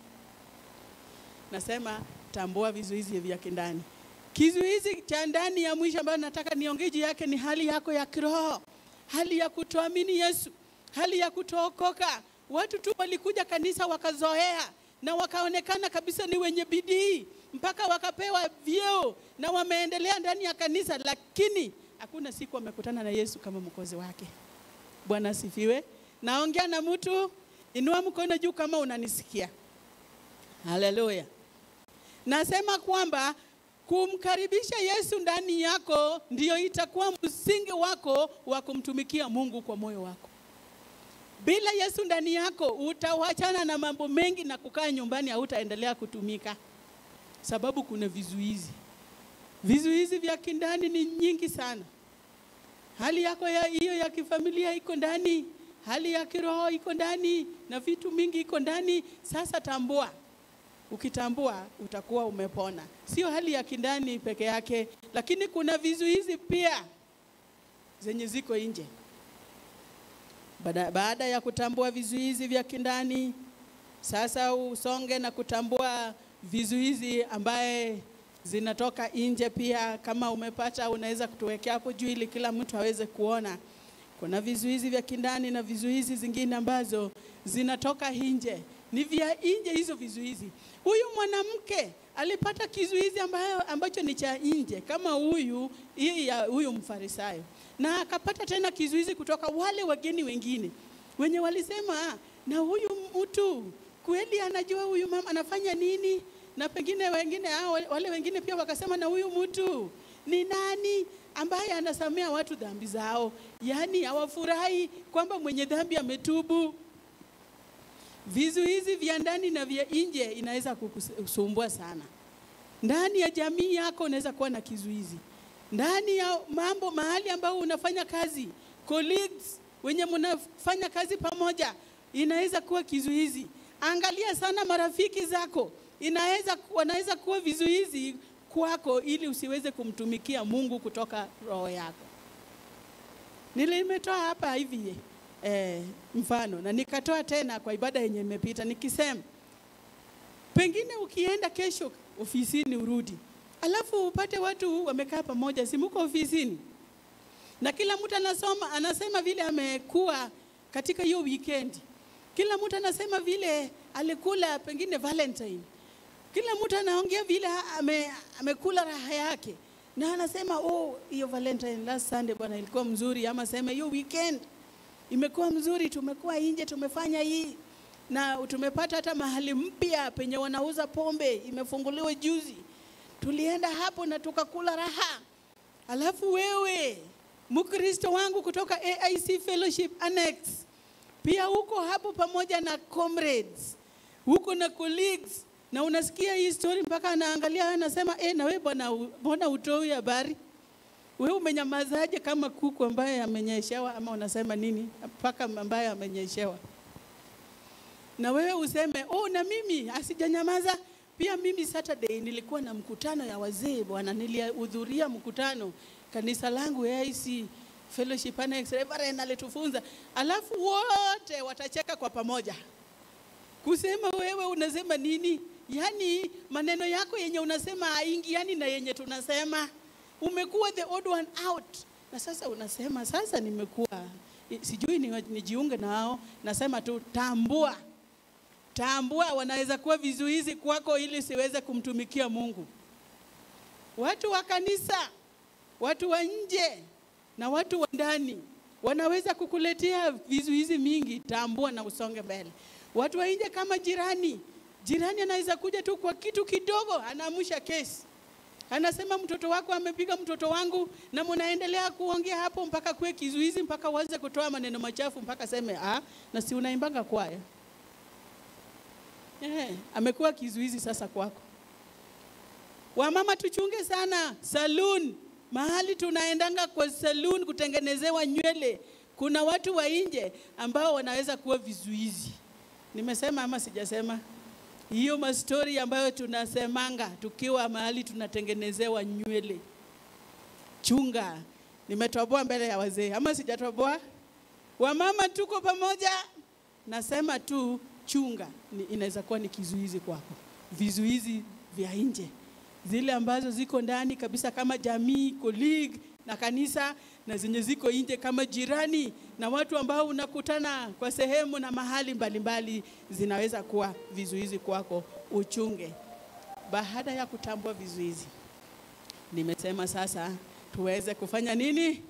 Nasema tambua vizuizi vya kindani. Kizuizi cha ndani ya mwisho ambayo nataka niongeje yake ni hali yako ya kiroho. Hali ya kutoamini Yesu, hali ya kutookoka. Watu tu walikuja kanisa wakazoea na wakaonekana kabisa ni wenye bidii mpaka wakapewa vyeo na wameendelea ndani ya kanisa, lakini hakuna siku wamekutana na Yesu kama mwokozi wake. Bwana sifiwe. Naongea na mtu, inua mkono juu kama unanisikia. Haleluya. Nasema kwamba kumkaribisha Yesu ndani yako ndio itakuwa msingi wako wa kumtumikia Mungu kwa moyo wako. Bila Yesu ndani yako utawachana na mambo mengi na kukaa nyumbani hautaendelea kutumika. Sababu kuna vizuizi. Vizuizi vya kindani ni nyingi sana. Hali yako ya hiyo ya kifamilia iko ndani, hali ya kiroho iko ndani na vitu mingi iko ndani. Sasa tambua. Ukitambua utakuwa umepona. Sio hali ya kindani peke yake, lakini kuna vizuizi pia zenye ziko nje. Baada, baada ya kutambua vizuizi vya kindani, sasa usonge na kutambua vizuizi ambaye zinatoka nje pia. Kama umepata unaweza kutuwekea hapo juu ili kila mtu aweze kuona. Kuna vizuizi vya kindani na vizuizi zingine ambazo zinatoka nje. Ni vya nje hizo vizuizi. Huyu mwanamke alipata kizuizi ambayo ambacho ni cha nje kama huyu hii ya huyu mfarisayo. Na akapata tena kizuizi kutoka wale wageni wengine wenye walisema na huyu mtu kweli anajua huyu mama anafanya nini, na pengine wengine hao wale wengine pia wakasema na huyu mtu ni nani ambaye anasamea watu dhambi zao. Yaani hawafurahi kwamba mwenye dhambi ametubu. Vizuizi vya ndani na vya nje inaweza kukusumbua sana. Ndani ya jamii yako unaweza kuwa na kizuizi. Ndani ya mambo mahali ambao unafanya kazi, colleagues wenye mnafanya kazi pamoja, inaweza kuwa kizuizi. Angalia sana marafiki zako, inaweza wanaweza kuwa vizuizi kwako ili usiweze kumtumikia Mungu kutoka roho yako. Nilimetoa hapa hivi eh, mfano na nikatoa tena kwa ibada yenye imepita nikisema pengine ukienda kesho ofisini urudi, alafu upate watu wamekaa pamoja, si mko ofisini, na kila mtu anasoma anasema vile amekuwa katika hiyo weekend. Kila mtu anasema vile alikula pengine Valentine. Kila mtu anaongea vile ame, amekula raha yake. Na anasema oh hiyo Valentine last Sunday bwana ilikuwa mzuri, ama sema hiyo weekend imekuwa mzuri, tumekuwa nje tumefanya hii na tumepata hata mahali mpya penye wanauza pombe imefunguliwa juzi. Tulienda hapo na tukakula raha. Alafu wewe Mkristo wangu kutoka A I C Fellowship Annex pia uko hapo pamoja na comrades, uko na colleagues, na unasikia hii story mpaka anaangalia anasema eh na wewe bwana mbona utoi habari? Wewe umenyamazaje kama kuku ambaye amenyeshewa, ama unasema nini mpaka ambaye amenyeshewa? Na wewe useme oh na mimi asijanyamaza pia. Mimi Saturday nilikuwa na mkutano ya wazee bwana, nilihudhuria mkutano kanisa langu A I C Fellowship Annex, Reverend alitufunza. Alafu wote watacheka kwa pamoja kusema wewe unasema nini? yani maneno yako yenye unasema haingiani na yenye tunasema. Umekuwa the odd one out. Na sasa unasema sasa nimekuwa sijui nijiunge nao. Nasema tu tambua. Tambua wanaweza kuwa vizuizi kwako ili siweze kumtumikia Mungu. Watu wa kanisa, watu wa nje na watu wa ndani wanaweza kukuletea vizuizi mingi. Tambua na usonge mbele. Watu wa nje kama jirani. Jirani anaweza kuja tu kwa kitu kidogo, anaamusha kesi. Anasema mtoto wako amepiga mtoto wangu, na mnaendelea kuongea hapo mpaka kuwe kizuizi, mpaka uanze kutoa maneno machafu, mpaka seme ah, na si unaimbanga kwaya. Eh, amekuwa kizuizi sasa kwako. Wamama tuchunge sana saloon. Mahali tunaendanga kwa saloon kutengenezewa nywele, kuna watu wa nje ambao wanaweza kuwa vizuizi. Nimesema ama sijasema? Hiyo mastori ambayo tunasemanga tukiwa mahali tunatengenezewa nywele. Chunga. Nimetoboa mbele ya wazee ama sijatoboa? Wamama tuko pamoja. Nasema tu chunga. Inaweza kuwa ni kizuizi kwako. Vizuizi vya nje. Zile ambazo ziko ndani kabisa kama jamii, colleague na kanisa, na zenye ziko nje kama jirani na watu ambao unakutana kwa sehemu na mahali mbalimbali, zinaweza kuwa vizuizi kwako. Uchunge. Baada ya kutambua vizuizi, nimesema sasa tuweze kufanya nini?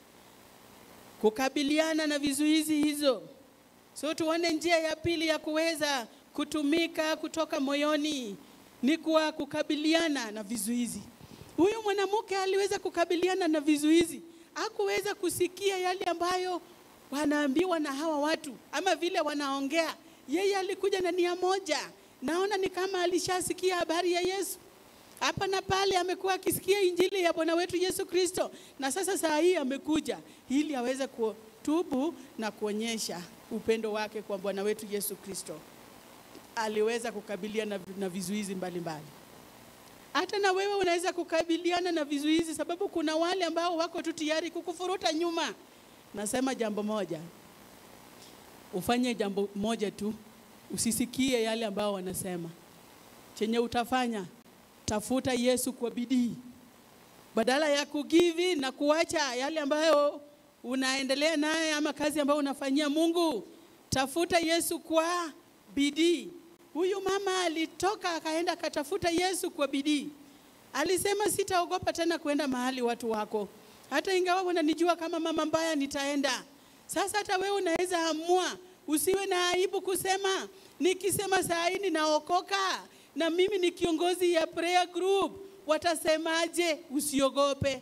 Kukabiliana na vizuizi hizo. So tuone njia ya pili ya kuweza kutumika kutoka moyoni ni kwa kukabiliana na vizuizi. Huyu mwanamke aliweza kukabiliana na vizuizi. Hakuweza kusikia yale ambayo wanaambiwa na hawa watu ama vile wanaongea. Yeye alikuja na nia moja. Naona ni kama alishasikia habari ya Yesu. Hapa na pale amekuwa akisikia injili ya Bwana wetu Yesu Kristo, na sasa saa hii amekuja ili aweze kutubu na kuonyesha upendo wake kwa Bwana wetu Yesu Kristo. Aliweza kukabiliana na vizuizi mbalimbali. Hata na wewe unaweza kukabiliana na vizuizi, sababu kuna wale ambao wako tu tayari kukufuruta nyuma. Nasema jambo moja. Ufanye jambo moja tu. Usisikie yale ambao wanasema. Chenye utafanya, tafuta Yesu kwa bidii. Badala ya kugivi na kuacha yale ambayo unaendelea naye ama kazi ambayo unafanyia Mungu, tafuta Yesu kwa bidii. Huyu mama alitoka akaenda katafuta Yesu kwa bidii. Alisema sitaogopa tena kwenda mahali watu wako. Hata ingawa wananijua kama mama mbaya nitaenda. Sasa hata wewe unaweza amua, usiwe na aibu kusema nikisema saa hii ninaokoka na mimi ni kiongozi ya prayer group, watasemaje? Usiogope.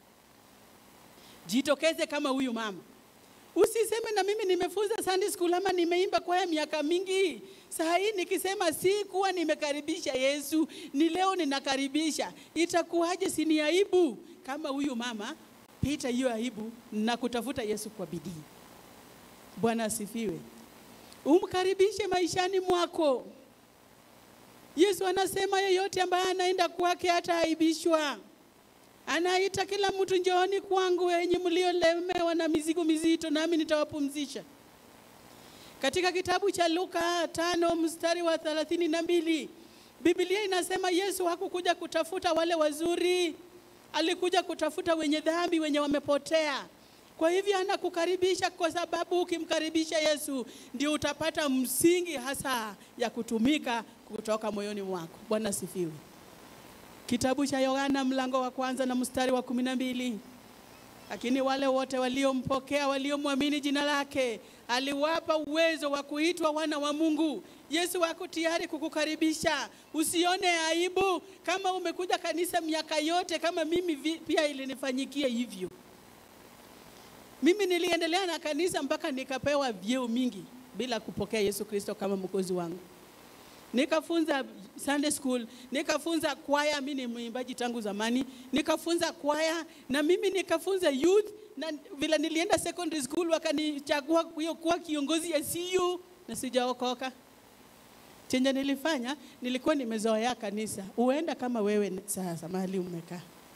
Jitokeze kama huyu mama. Usiseme na mimi nimefunza Sunday school ama nimeimba kwaya miaka mingi. Saa hii nikisema si kuwa nimekaribisha Yesu, ni leo ninakaribisha. Itakuwaje si ni aibu? Kama huyu mama, pita hiyo aibu na kutafuta Yesu kwa bidii. Bwana asifiwe. Umkaribishe maishani mwako. Yesu anasema yeyote ambaye anaenda kwake hataaibishwa. Anaita kila mtu njooni kwangu wenye mliolemewa na mizigo mizito, nami nitawapumzisha. Katika kitabu cha Luka tano mstari wa thelathini na mbili, Biblia inasema Yesu hakukuja kutafuta wale wazuri, alikuja kutafuta wenye dhambi, wenye wamepotea. Kwa hivyo anakukaribisha, kwa sababu ukimkaribisha Yesu ndio utapata msingi hasa ya kutumika kutoka moyoni mwako. Bwana asifiwe. Kitabu cha Yohana mlango wa kwanza na mstari wa kumi na mbili. Lakini wale wote waliompokea, waliomwamini jina lake, aliwapa uwezo wa kuitwa wana wa Mungu. Yesu wako tayari kukukaribisha. Usione aibu kama umekuja kanisa miaka yote, kama mimi pia ilinifanyikia hivyo. Mimi niliendelea na kanisa mpaka nikapewa vyeo mingi bila kupokea Yesu Kristo kama mwokozi wangu. Nikafunza Sunday school, nikafunza kwaya, mimi ni mwimbaji tangu zamani, nikafunza kwaya, na mimi nikafunza youth, na vile nilienda secondary school wakanichagua kuwa kiongozi ya C U na sijaokoka. Chenye nilifanya, nilikuwa nimezoea kanisa. Uenda kama wewe sasa mahali umekaa.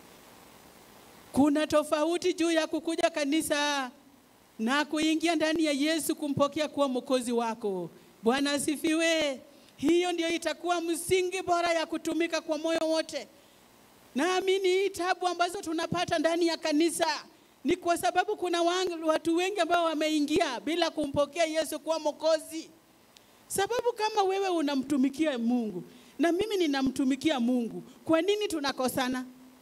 Kuna tofauti juu ya kukuja kanisa na kuingia ndani ya Yesu, kumpokea kuwa mwokozi wako. Bwana asifiwe. hiyo ndio itakuwa msingi bora ya kutumika kwa moyo wote. Naamini hii tabu ambazo tunapata ndani ya kanisa ni kwa sababu kuna watu wengi ambao wameingia bila kumpokea Yesu kuwa Mwokozi. Sababu kama wewe unamtumikia Mungu na mimi ninamtumikia Mungu, kwa nini tunakosana?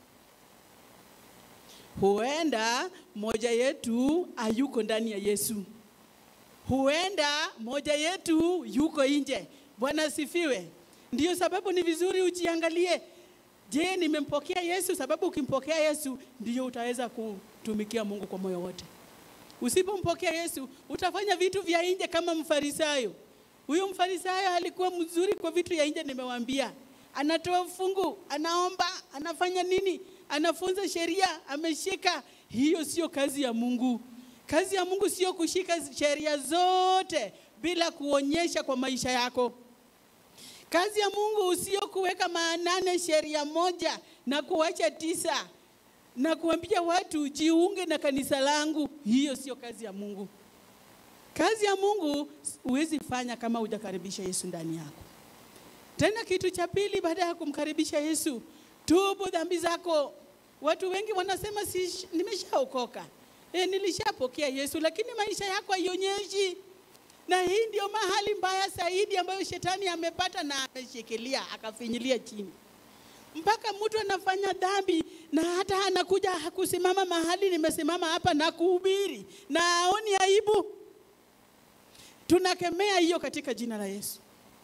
Huenda moja yetu hayuko ndani ya Yesu. Huenda moja yetu yuko nje. Bwana sifiwe. Ndiyo sababu ni vizuri ujiangalie. Je, nimempokea Yesu? Sababu ukimpokea Yesu ndiyo utaweza kutumikia Mungu kwa moyo wote. Usipompokea Yesu utafanya vitu vya nje kama Mfarisayo. Huyo Mfarisayo alikuwa mzuri kwa vitu ya nje, nimewaambia. Anatoa fungu, anaomba, anafanya nini? Anafunza sheria, ameshika. Hiyo sio kazi ya Mungu. Kazi ya Mungu sio kushika sheria zote bila kuonyesha kwa maisha yako. Kazi ya Mungu sio kuweka maanane sheria moja na kuacha tisa na kuambia watu jiunge na kanisa langu. Hiyo sio kazi ya Mungu. Kazi ya Mungu huwezi fanya kama hujakaribisha Yesu ndani yako. Tena kitu cha pili, baada ya kumkaribisha Yesu, tubu dhambi zako. Watu wengi wanasema si nimeshaokoka. Eh, nilishapokea Yesu, lakini maisha yako haionyeshi. Na hii ndio mahali mbaya zaidi ambayo shetani amepata na ameshikilia akafinyilia chini. Mpaka mtu anafanya dhambi na hata anakuja kusimama mahali nimesimama hapa na kuhubiri na aoni aibu. Tunakemea hiyo katika jina la Yesu.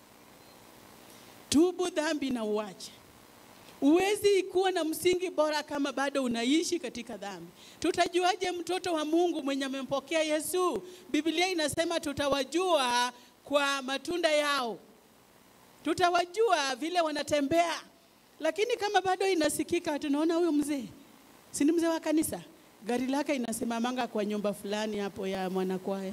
Tubu dhambi na uache. Uwezi kuwa na msingi bora kama bado unaishi katika dhambi. Tutajuaje mtoto wa Mungu mwenye amempokea Yesu? Biblia inasema tutawajua kwa matunda yao. Tutawajua vile wanatembea. Lakini kama bado inasikika, tunaona huyo mzee, si ni mzee wa kanisa, gari lake inasimamanga kwa nyumba fulani hapo ya mwanakwaya.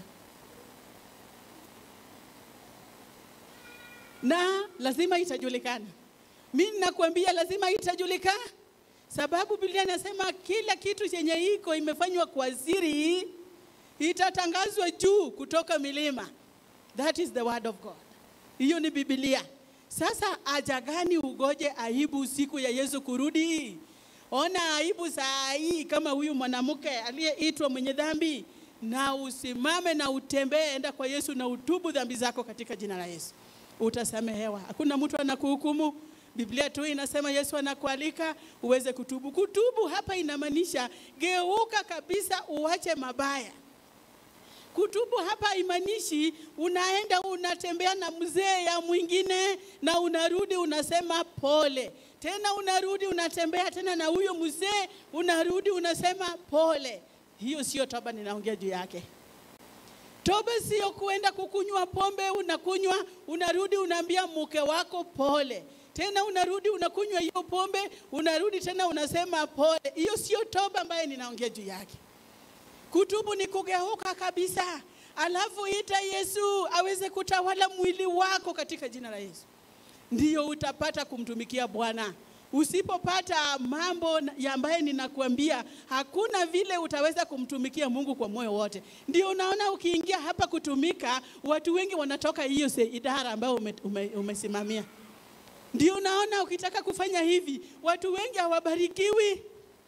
Na lazima itajulikana. Mimi nakwambia lazima itajulikana. Sababu Biblia inasema kila kitu chenye iko imefanywa kwa siri itatangazwa juu kutoka milima. That is the word of God. Hiyo ni Biblia. Sasa aja gani ugoje aibu siku ya Yesu kurudi? Ona aibu saa hii kama huyu mwanamke aliyeitwa mwenye dhambi, na usimame na utembee, enda kwa Yesu na utubu dhambi zako katika jina la Yesu. Utasamehewa. Hakuna mtu anakuhukumu. Biblia tu inasema Yesu anakualika uweze kutubu. Kutubu hapa inamaanisha geuka kabisa, uache mabaya. Kutubu hapa imanishi unaenda unatembea na mzee ya mwingine na unarudi unasema pole. Tena unarudi unatembea tena na huyo mzee, unarudi unasema pole. Hiyo sio toba ninaongea juu yake. Toba sio kuenda kukunywa pombe, unakunywa, unarudi unaambia mke wako pole. Tena unarudi unakunywa hiyo pombe, unarudi tena unasema pole. Hiyo sio toba ambayo ninaongea juu yake. Kutubu ni kugeuka kabisa. Alafu ita Yesu aweze kutawala mwili wako katika jina la Yesu. Ndiyo utapata kumtumikia Bwana. Usipopata mambo ambaye ninakuambia, hakuna vile utaweza kumtumikia Mungu kwa moyo wote. Ndio unaona ukiingia hapa kutumika, watu wengi wanatoka hiyo idara ambayo ume, ume, umesimamia. Ndio unaona ukitaka kufanya hivi, watu wengi hawabarikiwi.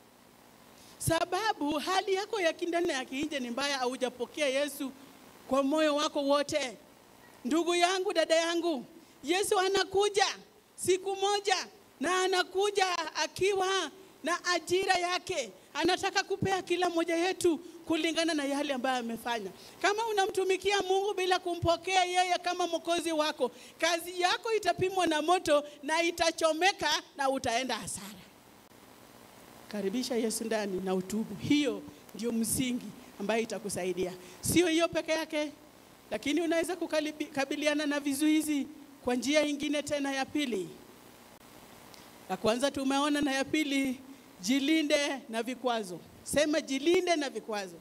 Sababu hali yako ya kindani na ya kiinje ni mbaya, haujapokea Yesu kwa moyo wako wote. Ndugu yangu, dada yangu, Yesu anakuja siku moja, na anakuja akiwa na ajira yake. Anataka kupea kila mmoja yetu kulingana na yale ambayo amefanya. Kama unamtumikia Mungu bila kumpokea yeye kama mwokozi wako, kazi yako itapimwa na moto na itachomeka na utaenda hasara. Karibisha Yesu ndani na utubu. Hiyo ndio msingi ambayo itakusaidia. Sio hiyo peke yake, lakini unaweza kukabiliana na vizuizi kwa njia nyingine tena ya pili. La kwanza tumeona, na ya pili, jilinde na vikwazo. Sema jilinde na vikwazo.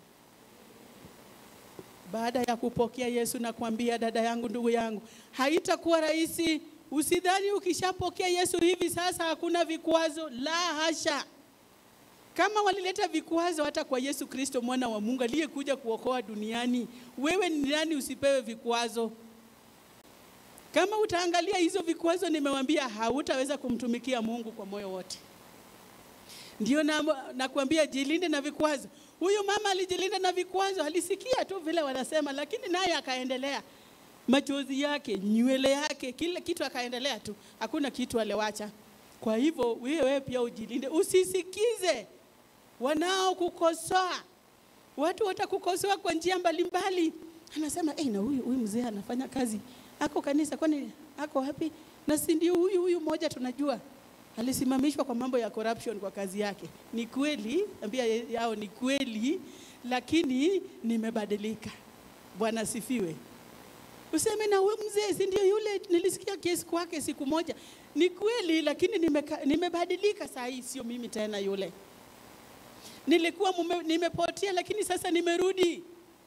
Baada ya kupokea Yesu, na kuambia dada yangu, ndugu yangu, haitakuwa rahisi. Usidhani ukishapokea Yesu hivi sasa hakuna vikwazo. La hasha. Kama walileta vikwazo hata kwa Yesu Kristo mwana wa Mungu aliyekuja kuokoa duniani, wewe ni nani usipewe vikwazo? Kama utaangalia hizo vikwazo nimewambia, hautaweza kumtumikia Mungu kwa moyo wote. Ndio na nakwambia jilinde na vikwazo. Huyu mama alijilinda na vikwazo, alisikia tu vile wanasema, lakini naye akaendelea. Machozi yake, nywele yake, kila kitu akaendelea tu. Hakuna kitu aliwacha. Kwa hivyo wewe pia ujilinde, usisikize wanao kukosoa. Watu watakukosoa kwa njia mbalimbali. Anasema, "Eh, na huyu huyu mzee anafanya kazi. Ako kanisa, kwani ako wapi? Na si ndio huyu huyu mmoja tunajua alisimamishwa kwa mambo ya corruption kwa kazi yake." Ni kweli, ambia yao ni kweli, lakini nimebadilika. Bwana sifiwe. Useme na huyu mzee si ndio yule nilisikia kesi kwake siku moja. Ni kweli, lakini nimeka, nimebadilika saa hii, sio mimi tena yule. Nilikuwa mume, nimepotea lakini sasa nimerudi.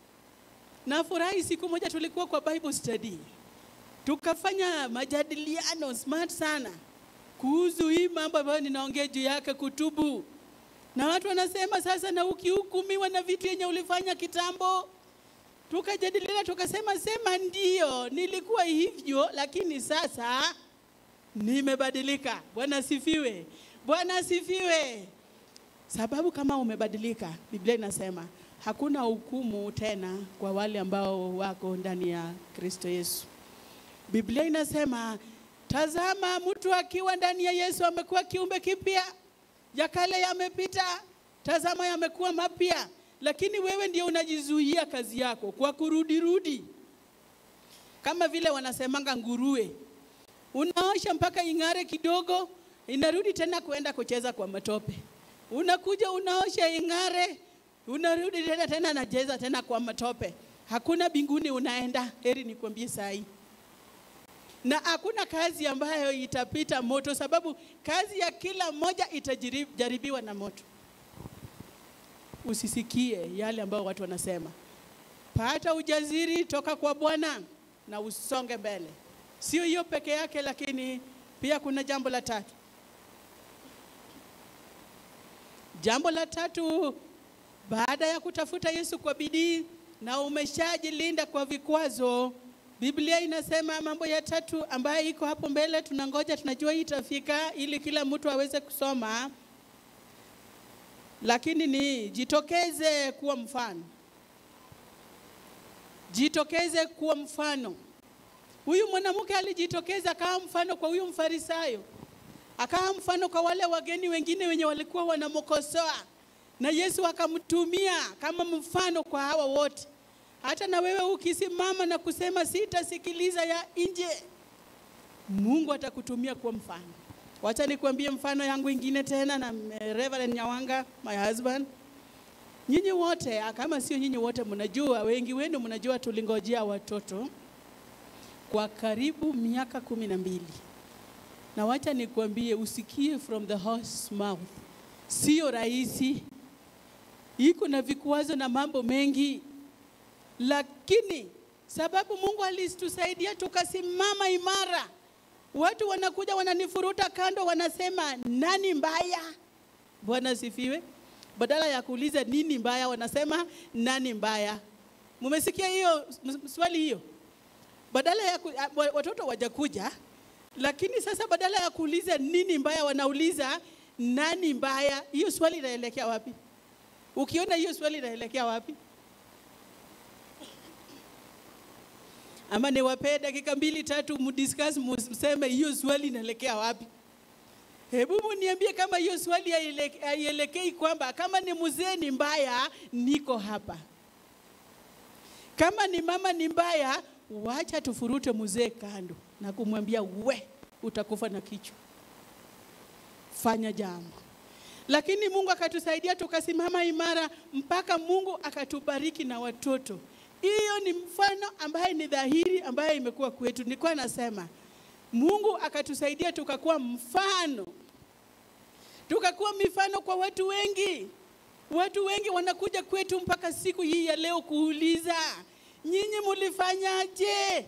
Na furahi siku moja tulikuwa kwa Bible study. Tukafanya majadiliano smart sana kuhusu hii mambo ambayo ninaongea juu yake, kutubu. Na watu wanasema sasa na ukihukumiwa na vitu yenye ulifanya kitambo. Tukajadiliana tukasema, sema ndio nilikuwa hivyo lakini sasa nimebadilika. Bwana sifiwe. Bwana sifiwe. Sababu kama umebadilika, Biblia inasema hakuna hukumu tena kwa wale ambao wako ndani ya Kristo Yesu. Biblia inasema, tazama mtu akiwa ndani ya Yesu amekuwa kiumbe kipya. Ya kale yamepita, tazama yamekuwa mapya. Lakini wewe ndio unajizuia kazi yako kwa kurudi rudi. Kama vile wanasemanga nguruwe. Unaosha mpaka ingare kidogo, inarudi tena kuenda kucheza kwa matope. Unakuja unaosha ingare, unarudi tena tena nacheza tena kwa matope. Hakuna binguni unaenda, heri nikwambie sahi. Na hakuna kazi ambayo itapita moto, sababu kazi ya kila mmoja itajaribiwa na moto. Usisikie yale ambayo watu wanasema. Pata ujasiri toka kwa Bwana na usonge mbele. Sio hiyo peke yake, lakini pia kuna jambo la tatu. Jambo la tatu, baada ya kutafuta Yesu kwa bidii na umeshajilinda kwa vikwazo, Biblia inasema mambo ya tatu ambayo iko hapo mbele, tunangoja tunajua itafika ili kila mtu aweze kusoma. Lakini ni jitokeze kuwa mfano. Jitokeze kuwa mfano. Huyu mwanamke alijitokeza akawa mfano kwa huyu Mfarisayo. Akawa mfano kwa wale wageni wengine wenye walikuwa wanamkosoa. Na Yesu akamtumia kama mfano kwa hawa wote. Hata na wewe ukisimama na kusema sitasikiliza ya nje, Mungu atakutumia kuwa mfano. Wacha nikwambie mfano yangu ingine tena na Reverend Nyawanga, my husband. Nyinyi wote, kama sio nyinyi wote mnajua, wengi wenu mnajua tulingojea watoto kwa karibu miaka kumi na mbili. Na wacha nikwambie, usikie from the horse mouth. Sio rahisi. Iko na vikwazo na mambo mengi. Lakini sababu Mungu alitusaidia tukasimama imara. Watu wanakuja wananifuruta kando, wanasema nani mbaya? Bwana sifiwe. Badala ya kuuliza nini mbaya, wanasema nani mbaya. Mumesikia hiyo swali hiyo? Badala ya ku, watoto wajakuja, lakini sasa badala ya kuuliza nini mbaya wanauliza nani mbaya. Hiyo swali inaelekea wapi? Ukiona hiyo swali inaelekea wapi? Ama niwape dakika mbili tatu mdiscuss, mseme hiyo swali inaelekea wapi? Hebu mniambie kama hiyo swali haielekei kwamba kama ni mzee ni mbaya, niko hapa. Kama ni mama ni mbaya, wacha tufurute mzee kando na kumwambia we utakufa na kichwa. Fanya jambo. Lakini Mungu akatusaidia tukasimama imara mpaka Mungu akatubariki na watoto. Hiyo ni mfano ambaye ni dhahiri ambaye imekuwa kwetu. Nilikuwa nasema Mungu akatusaidia tukakuwa mfano. Tukakuwa mifano kwa watu wengi. Watu wengi wanakuja kwetu mpaka siku hii ya leo kuuliza, nyinyi mlifanyaje?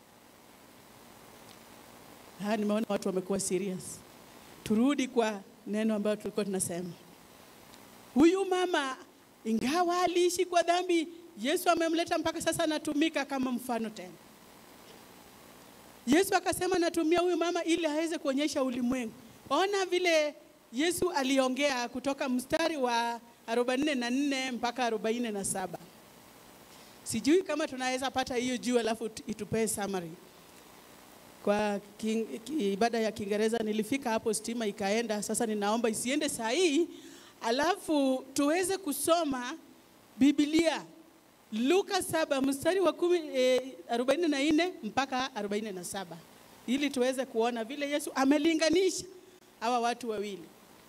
Ha, nimeona watu wamekuwa serious. Turudi kwa neno ambalo tulikuwa tunasema. Huyu mama ingawa aliishi kwa dhambi, Yesu amemleta mpaka sasa anatumika kama mfano tena. Yesu akasema natumia huyu mama ili aweze kuonyesha ulimwengu. Ona vile Yesu aliongea kutoka mstari wa arobaini na nne mpaka arobaini na saba. Sijui kama tunaweza pata hiyo juu alafu itupee summary. Kwa king, ibada ya Kiingereza nilifika hapo, stima ikaenda. Sasa ninaomba isiende saa hii, alafu tuweze kusoma Biblia Luka saba mstari wa kumi, eh, arobaini na nne mpaka arobaini na saba, ili tuweze kuona vile Yesu amelinganisha hawa watu wawili.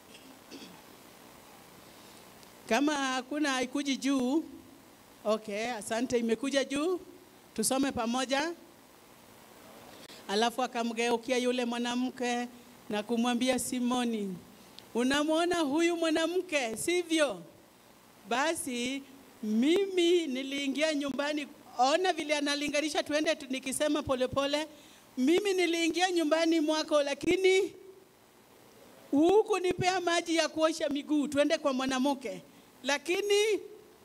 Kama hakuna haikuji juu, okay, asante, imekuja juu. Tusome pamoja. Alafu akamgeukia yule mwanamke na kumwambia Simoni, unamwona huyu mwanamke, sivyo? Basi mimi niliingia nyumbani. Ona vile analinganisha, tuende tu nikisema polepole pole. Mimi niliingia nyumbani mwako, lakini huku nipea maji ya kuosha miguu. Tuende kwa mwanamke. Lakini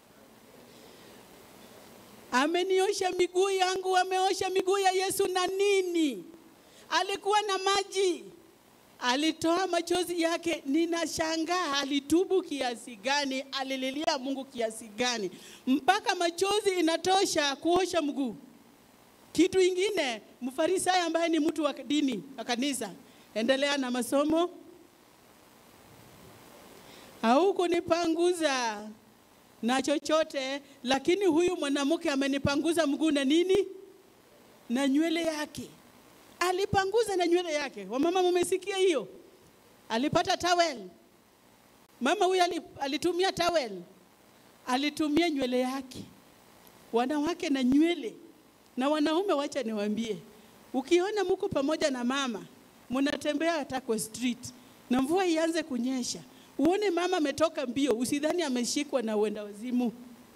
ameniosha miguu yangu, ameosha miguu ya Yesu na nini? Alikuwa na maji. Alitoa machozi yake. Ninashangaa alitubu kiasi gani, alililia Mungu kiasi gani mpaka machozi inatosha kuosha mguu. Kitu ingine, Mfarisayo ambaye ni mtu wa dini, wa kanisa, endelea na masomo. Haukunipanguza na chochote, lakini huyu mwanamke amenipanguza mguu na nini? Na nywele yake. Alipanguza na nywele yake. Wamama mmesikia hiyo? Alipata towel. Mama huyu alitumia towel. Alitumia nywele yake. Wanawake na nywele. Na wanaume, wacha niwaambie, ukiona mko pamoja na mama, mnatembea hata kwa street na mvua ianze kunyesha, uone mama ametoka mbio, usidhani ameshikwa na uenda wazimu.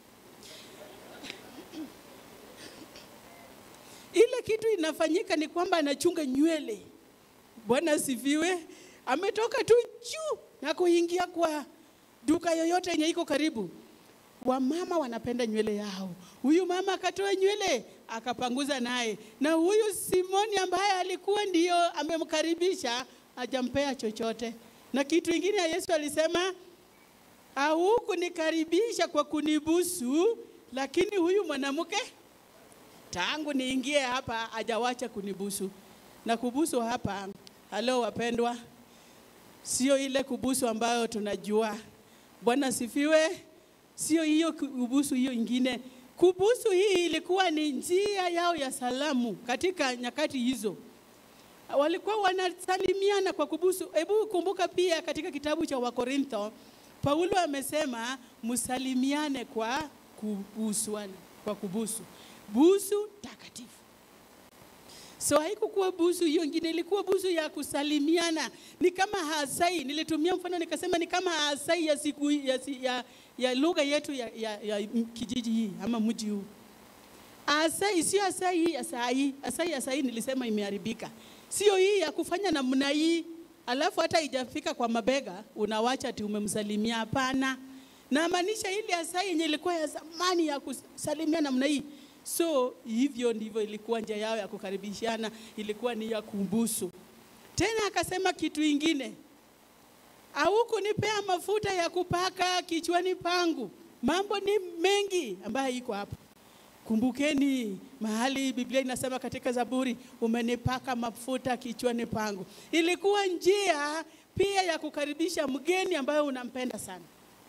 Ile kitu inafanyika ni kwamba anachunga nywele. Bwana asifiwe. Ametoka tu juu na kuingia kwa duka yoyote yenye iko karibu. Wamama wanapenda nywele yao. Huyu mama akatoa nywele, akapanguza naye. Na huyu Simoni ambaye alikuwa ndio amemkaribisha, hajampea chochote. Na kitu kingine Yesu alisema, haukunikaribisha kwa kunibusu, lakini huyu mwanamke tangu niingie hapa hajawacha kunibusu. Na kubusu hapa, halo wapendwa, sio ile kubusu ambayo tunajua. Bwana sifiwe. Sio hiyo kubusu hiyo ingine. Kubusu hii ilikuwa ni njia yao ya salamu katika nyakati hizo. Walikuwa wanasalimiana kwa kubusu. Hebu kumbuka pia katika kitabu cha Wakorintho, Paulo amesema msalimiane kwa kubusuana, kwa kubusu. Busu takatifu. So haikuwa busu hiyo ingine, ilikuwa busu ya kusalimiana. Ni kama hasai, nilitumia mfano nikasema ni kama hasai ya siku ya, ya, ya lugha yetu ya, ya, ya kijiji hii ama mji huu. Hasai sio hasai hii, hasai, hasai hasai nilisema imeharibika. Sio hii ya kufanya namna hii, alafu hata haijafika kwa mabega unawacha ati umemsalimia, hapana. Na maanisha ile hasai yenye ilikuwa ya zamani ya kusalimia namna hii. So hivyo ndivyo ilikuwa njia yao ya kukaribishana, ilikuwa ni ya kubusu. Tena akasema kitu ingine, haukunipea mafuta ya kupaka kichwani pangu. Mambo ni mengi ambayo iko hapa. Kumbukeni mahali Biblia inasema katika Zaburi, umenipaka mafuta kichwani pangu. Ilikuwa njia pia ya kukaribisha mgeni ambaye unampenda sana.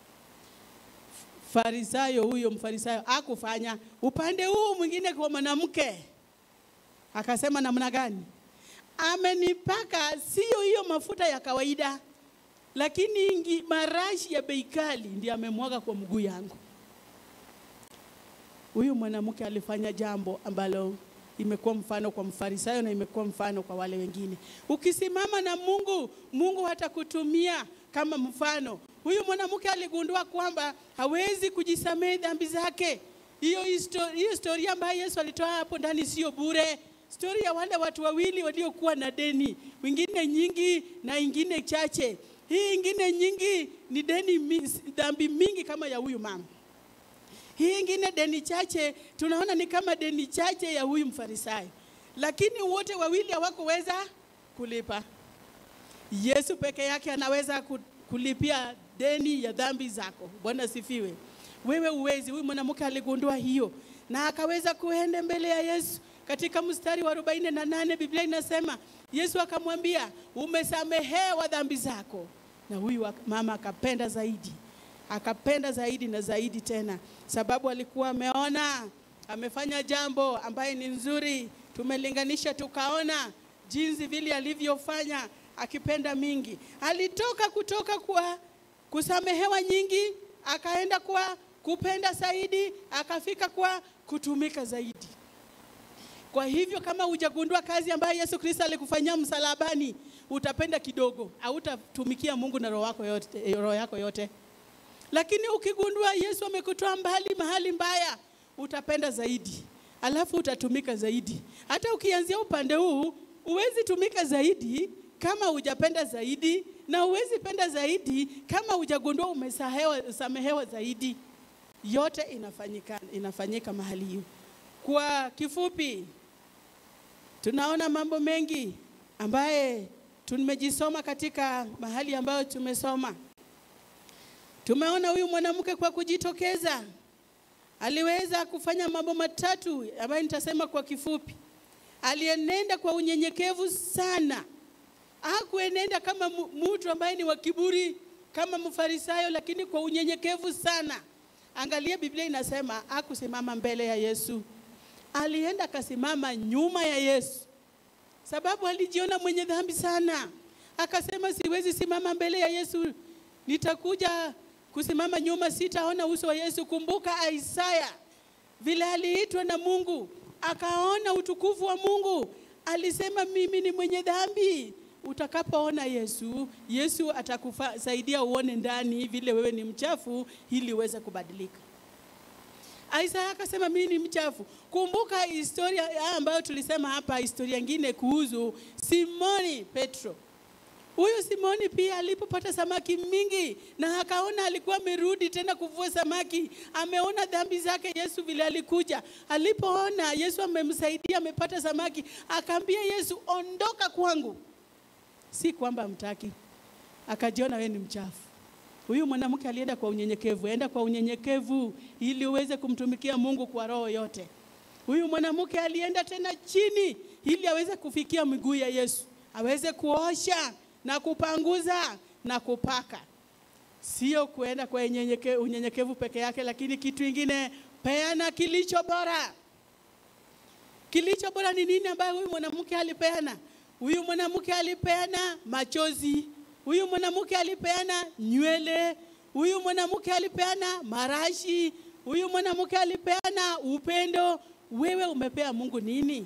Farisayo huyo mfarisayo hakufanya. Upande huu mwingine kwa mwanamke akasema namna gani? Amenipaka sio hiyo mafuta ya kawaida, lakini ingi marashi ya bei kali ndiye amemwaga kwa mguu yangu. Huyu mwanamke alifanya jambo ambalo imekuwa mfano kwa mfarisayo na imekuwa mfano kwa wale wengine. Ukisimama na Mungu, Mungu hatakutumia kama mfano. Huyu mwanamke aligundua kwamba hawezi kujisamehe dhambi zake. Hiyo hiyo historia ambayo Yesu alitoa hapo ndani sio bure. Story ya wale watu wawili waliokuwa na deni, wengine nyingi na ingine chache. Hii ingine nyingi ni deni dhambi mingi kama ya huyu mama. Hii ingine deni chache tunaona ni kama deni chache ya huyu mfarisayo. lakini wote wawili hawakuweza kulipa. Yesu peke yake anaweza kulipia deni ya dhambi zako. Bwana sifiwe. Wewe uwezi. Huyu mwanamke aligundua hiyo na akaweza kuenda mbele ya Yesu. Katika mstari wa arobaini na nane Biblia inasema Yesu akamwambia, umesamehewa dhambi zako. Na huyu mama akapenda zaidi. Akapenda zaidi na zaidi tena, sababu alikuwa ameona amefanya jambo ambaye ni nzuri. Tumelinganisha tukaona jinsi vile alivyofanya akipenda mingi. Alitoka kutoka kwa kusamehewa nyingi, akaenda kwa kupenda zaidi, akafika kwa kutumika zaidi. Kwa hivyo kama hujagundua kazi ambayo Yesu Kristo alikufanyia msalabani, utapenda kidogo, au utatumikia Mungu na roho yako yote, roho yako yote. Lakini ukigundua Yesu amekutoa mbali mahali mbaya, utapenda zaidi. Alafu utatumika zaidi. Hata ukianzia upande huu, uwezi tumika zaidi kama hujapenda zaidi, na uwezi penda zaidi kama hujagundua umesamehewa samehewa zaidi. Yote inafanyika inafanyika mahali hiyo. Kwa kifupi, tunaona mambo mengi ambaye tumejisoma katika mahali ambayo tumesoma. Tumeona huyu mwanamke kwa kujitokeza aliweza kufanya mambo matatu ambayo nitasema kwa kifupi. Alienenda kwa unyenyekevu sana. Hakuenenda kama mtu ambaye ni wa kiburi kama mfarisayo, lakini kwa unyenyekevu sana. Angalia Biblia inasema hakusimama mbele ya Yesu. Alienda akasimama nyuma ya Yesu. Sababu alijiona mwenye dhambi sana. Akasema siwezi simama mbele ya Yesu. Nitakuja kusimama nyuma, sitaona uso wa Yesu. Kumbuka Isaya vile aliitwa na Mungu, akaona utukufu wa Mungu. Alisema mimi ni mwenye dhambi. Utakapoona Yesu, Yesu atakusaidia uone ndani vile wewe ni mchafu ili uweze kubadilika. Isaya akasema mimi ni mchafu. Kumbuka historia ambayo tulisema hapa, historia nyingine kuhusu Simoni Petro. Huyu Simoni pia alipopata samaki mingi na akaona alikuwa amerudi tena kuvua samaki, ameona dhambi zake Yesu vile alikuja. Alipoona Yesu amemsaidia amepata samaki, akaambia Yesu, ondoka kwangu. Si kwamba mtaki. Akajiona wewe ni mchafu. Huyu mwanamke alienda kwa unyenyekevu, enda kwa unyenyekevu ili uweze kumtumikia Mungu kwa roho yote. Huyu mwanamke alienda tena chini ili aweze kufikia miguu ya Yesu, aweze kuosha na kupanguza na kupaka. Sio kuenda kwa unyenyekevu, unyenyekevu peke yake, lakini kitu kingine, peana kilicho bora. Kilicho bora ni nini ambayo huyu mwanamke alipeana? Huyu mwanamke alipeana machozi. Huyu mwanamke alipeana nywele. Huyu mwanamke alipeana marashi. Huyu mwanamke alipeana upendo. Wewe umepea Mungu nini?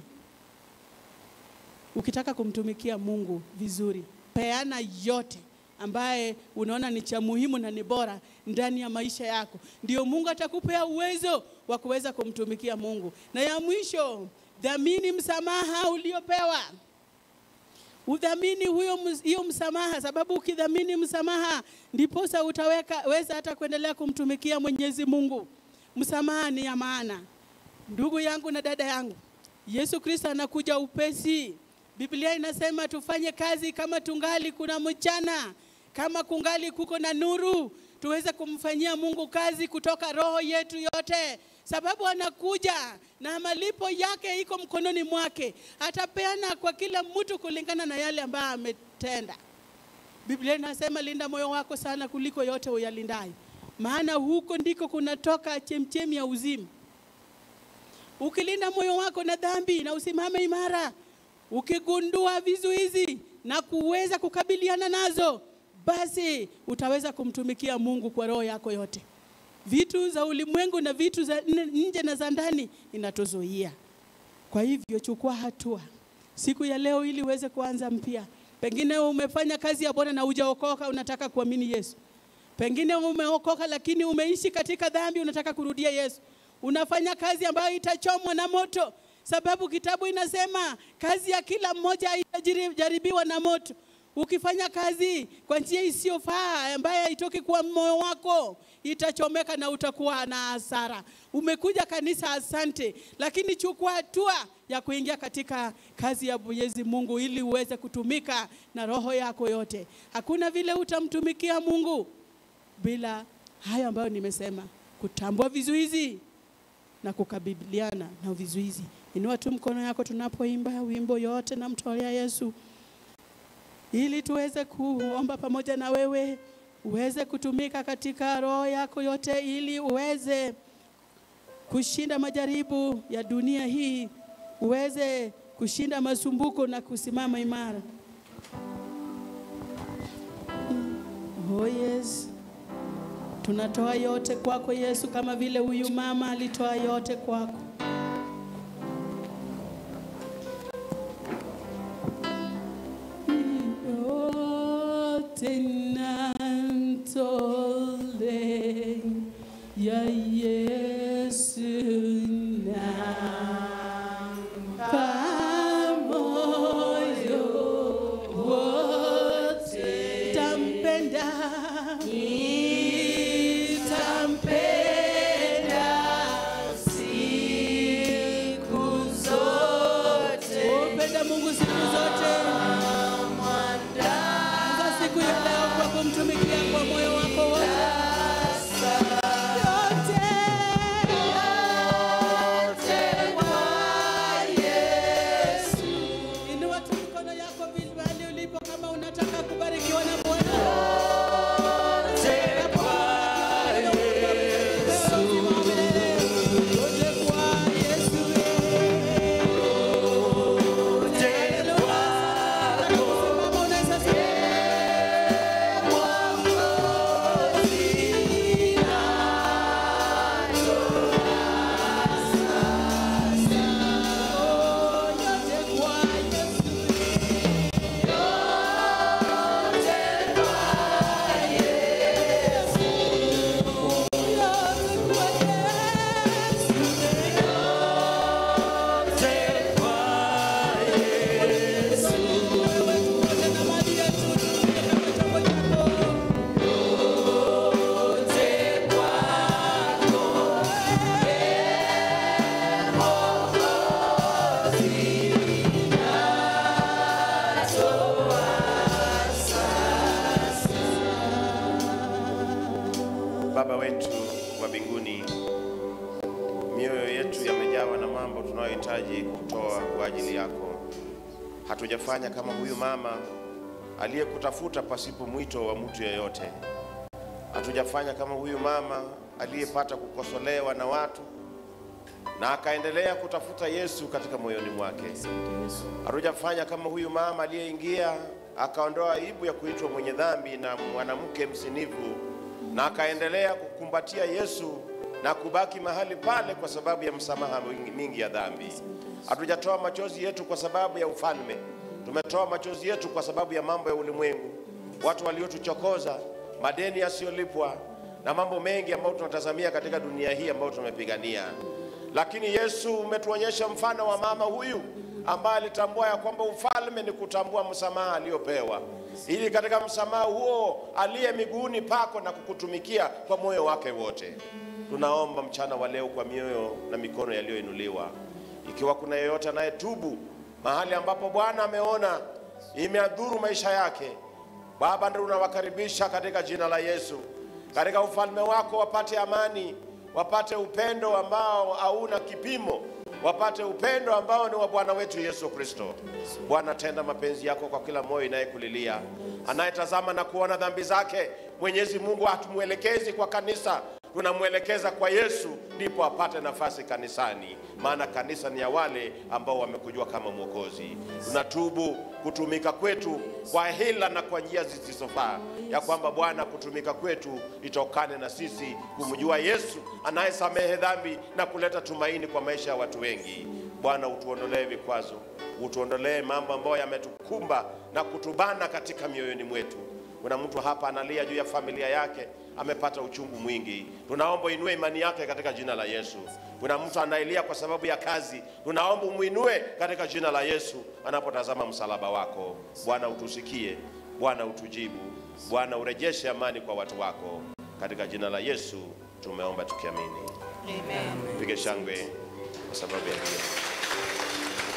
Ukitaka kumtumikia Mungu vizuri, peana yote ambaye unaona ni cha muhimu na ni bora ndani ya maisha yako. Ndio Mungu atakupea uwezo wa kuweza kumtumikia Mungu. Na ya mwisho, dhamini msamaha uliopewa. Udhamini huyo hiyo msamaha, sababu ukidhamini msamaha ndiposa utaweka weza hata kuendelea kumtumikia Mwenyezi Mungu. Msamaha ni ya maana. Ndugu yangu na dada yangu, Yesu Kristo anakuja upesi. Biblia inasema tufanye kazi kama tungali kuna mchana, kama kungali kuko na nuru, tuweze kumfanyia Mungu kazi kutoka roho yetu yote. Sababu anakuja na malipo yake iko mkononi mwake. Atapeana kwa kila mtu kulingana na yale ambayo ametenda. Biblia inasema linda moyo wako sana kuliko yote uyalindai, maana huko ndiko kunatoka chemchemi ya uzima. Ukilinda moyo wako na dhambi na usimame imara, ukigundua vizuizi na kuweza kukabiliana nazo, basi utaweza kumtumikia Mungu kwa roho yako yote. Vitu za ulimwengu na vitu za nje na za ndani inatuzuia. Kwa hivyo chukua hatua siku ya leo ili uweze kuanza mpya. Pengine umefanya kazi ya Bwana na hujaokoka, unataka kuamini Yesu. Pengine umeokoka lakini umeishi katika dhambi, unataka kurudia Yesu. Unafanya kazi ambayo itachomwa na moto, sababu kitabu inasema kazi ya kila mmoja itajaribiwa na moto. Ukifanya kazi kwa njia isiyofaa ambayo haitoki kwa moyo wako, itachomeka na utakuwa na hasara. Umekuja kanisa, asante, lakini chukua hatua ya kuingia katika kazi ya Mwenyezi Mungu ili uweze kutumika na roho yako yote. Hakuna vile utamtumikia Mungu bila haya ambayo nimesema, kutambua vizuizi na kukabiliana na vizuizi. Inua tu mkono yako tunapoimba wimbo yote na mtolea Yesu, ili tuweze kuomba pamoja na wewe, uweze kutumika katika roho yako yote, ili uweze kushinda majaribu ya dunia hii, uweze kushinda masumbuko na kusimama imara. Oh yes. Tunatoa yote kwako Yesu, kama vile huyu mama alitoa yote kwako. Yote namtolea ya Yesu, nampa moyo wote, tampenda kumtumikia kwa moyo wako wote. Yote, yote kwa Yesu. Inua tu mikono yako mahali ulipo kama unataka kubarikiwa na Bwana. Yote kwa Yesu. Yote kwa Yesu. Baba wetu wa mbinguni, mioyo yetu yamejawa na mambo tunayohitaji kutoa kwa ajili yako. Hatujafanya kama huyu mama aliyekutafuta pasipo mwito wa mtu yeyote. Hatujafanya kama huyu mama aliyepata kukosolewa na watu na akaendelea kutafuta Yesu katika moyoni mwake. Hatujafanya kama huyu mama aliyeingia akaondoa aibu ya kuitwa mwenye dhambi na mwanamke msinifu na akaendelea kukumbatia Yesu na kubaki mahali pale kwa sababu ya msamaha mingi ya dhambi. Hatujatoa machozi yetu kwa sababu ya ufalme. Tumetoa machozi yetu kwa sababu ya mambo ya ulimwengu, watu waliotuchokoza, madeni yasiyolipwa na mambo mengi ambayo tunatazamia katika dunia hii ambayo tumepigania. Lakini Yesu umetuonyesha mfano wa mama huyu ambaye alitambua ya kwamba ufalme ni kutambua msamaha aliopewa, ili katika msamaha huo aliye miguuni pako na kukutumikia kwa moyo wake wote. Tunaomba mchana wa leo kwa mioyo na mikono yaliyoinuliwa, ikiwa kuna yeyote anayetubu mahali ambapo Bwana ameona imeadhuru maisha yake, Baba ndio unawakaribisha katika jina la Yesu. Katika ufalme wako wapate amani, wapate upendo ambao hauna kipimo, wapate upendo ambao ni wa Bwana wetu Yesu Kristo. Bwana, tenda mapenzi yako kwa kila moyo inayekulilia, anayetazama na kuona dhambi zake. Mwenyezi Mungu atumuelekezi kwa kanisa, tunamuelekeza kwa Yesu, ndipo apate nafasi kanisani, maana kanisa ni ya wale ambao wamekujua kama Mwokozi. Tunatubu kutumika kwetu kwa hila na kwa njia zisizofaa, ya kwamba Bwana kutumika kwetu itokane na sisi kumjua Yesu anayesamehe dhambi na kuleta tumaini kwa maisha ya watu wengi. Bwana, utuondolee vikwazo, utuondolee mambo ambayo yametukumba na kutubana katika mioyoni mwetu. Kuna mtu hapa analia juu ya familia yake, amepata uchungu mwingi. Tunaomba inue imani yake katika jina la Yesu. Kuna mtu anaelia kwa sababu ya kazi, tunaomba umuinue katika jina la Yesu anapotazama msalaba wako. Bwana utusikie, Bwana utujibu, Bwana urejeshe amani kwa watu wako. Katika jina la Yesu tumeomba tukiamini. Amen. Pige shangwe kwa sababu ya hiyo.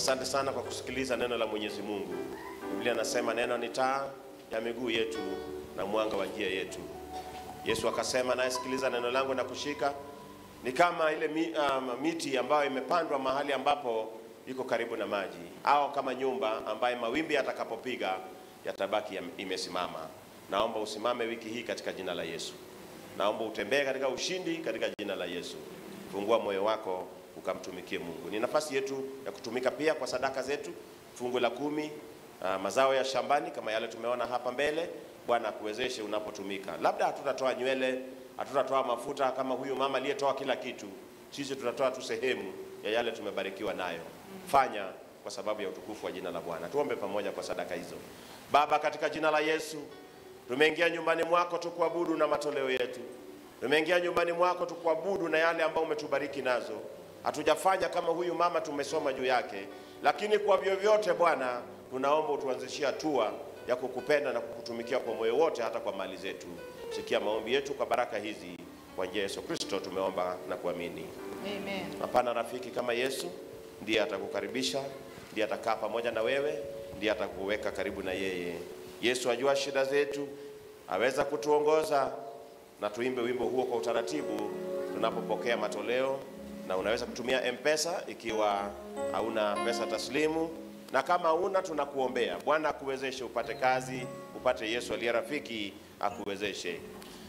Asante sana kwa kusikiliza neno la Mwenyezi Mungu. Biblia nasema neno ni taa ya miguu yetu na mwanga wa njia yetu. Yesu akasema, na sikiliza neno langu na kushika, ni kama ile mi, um, miti ambayo imepandwa mahali ambapo iko karibu na maji, au kama nyumba ambaye mawimbi yatakapopiga yatabaki imesimama. Naomba usimame wiki hii katika jina la Yesu. Naomba utembee katika ushindi katika jina la Yesu. Fungua moyo wako ukamtumikie Mungu. Ni nafasi yetu ya kutumika pia kwa sadaka zetu, fungu la kumi, uh, mazao ya shambani kama yale tumeona hapa mbele. Bwana akuwezeshe unapotumika. Labda hatutatoa nywele, hatutatoa mafuta kama huyu mama aliyetoa kila kitu. Sisi tutatoa tu sehemu ya yale tumebarikiwa nayo. Fanya kwa sababu ya utukufu wa jina la Bwana. Tuombe pamoja kwa sadaka hizo. Baba, katika jina la Yesu, tumeingia nyumbani mwako tukuabudu na matoleo yetu. Tumeingia nyumbani mwako tukuabudu na yale ambayo umetubariki nazo. Hatujafanya kama huyu mama tumesoma juu yake, lakini kwa vyovyote Bwana, tunaomba utuanzishie hatua ya kukupenda na kukutumikia kwa moyo wote, hata kwa mali zetu. Sikia maombi yetu kwa baraka hizi, kwa njia ya Yesu Kristo tumeomba na kuamini. Amen. Hapana rafiki kama Yesu. Ndiye atakukaribisha, ndiye atakaa pamoja na wewe, ndiye atakuweka karibu na yeye. Yesu ajua shida zetu, aweza kutuongoza, na tuimbe wimbo huo kwa utaratibu tunapopokea matoleo. Na unaweza kutumia M-Pesa ikiwa hauna pesa taslimu, na kama una tunakuombea Bwana akuwezeshe upate kazi, upate Yesu aliye rafiki akuwezeshe.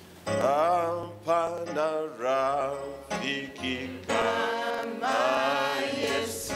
Hapana rafiki kama Yesu.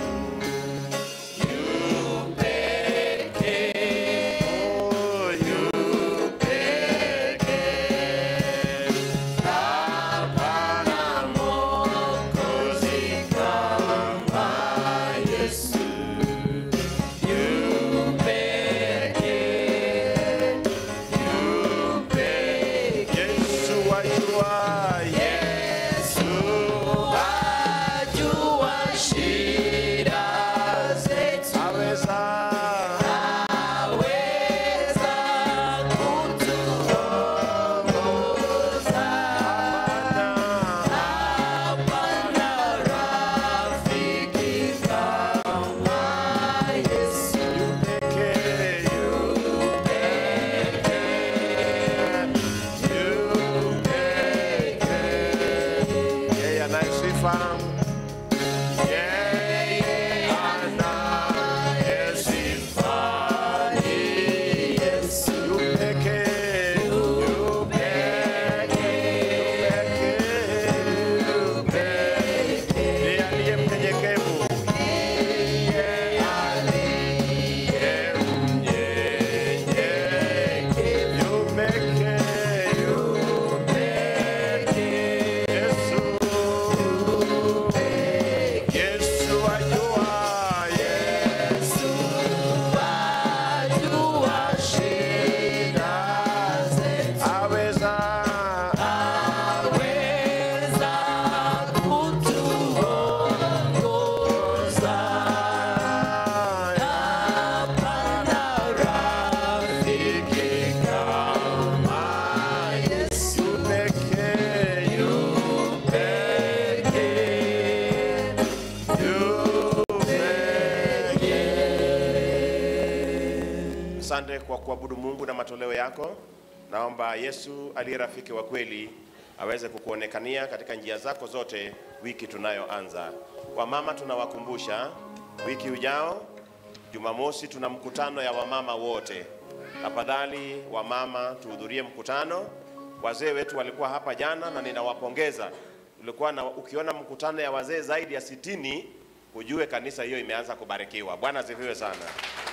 Asante kwa kuabudu Mungu na matoleo yako. Naomba Yesu aliye rafiki wa kweli aweze kukuonekania katika njia zako zote wiki tunayoanza. Wamama tunawakumbusha wiki ujao Jumamosi tuna mkutano ya wamama wote. Tafadhali wamama tuhudhurie mkutano. Wazee wetu walikuwa hapa jana na ninawapongeza. Tulikuwa na ukiona mkutano ya wazee zaidi ya sitini, ujue kanisa hiyo imeanza kubarikiwa. Bwana asifiwe sana.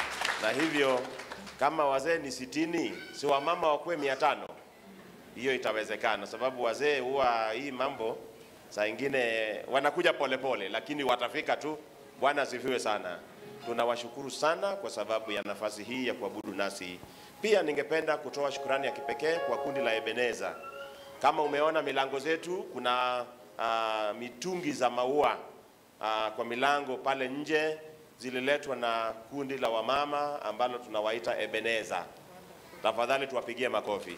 Na hivyo kama wazee ni sitini, si wamama wakuwe mia tano. Hiyo itawezekana, sababu wazee huwa hii mambo saa ingine wanakuja polepole pole, lakini watafika tu. Bwana asifiwe sana. Tunawashukuru sana kwa sababu ya nafasi hii ya kuabudu nasi. Pia ningependa kutoa shukrani ya kipekee kwa kundi la Ebeneza. Kama umeona milango zetu kuna uh, mitungi za maua uh, kwa milango pale nje, zililetwa na kundi la wamama ambalo tunawaita Ebeneza. Tafadhali tuwapigie makofi.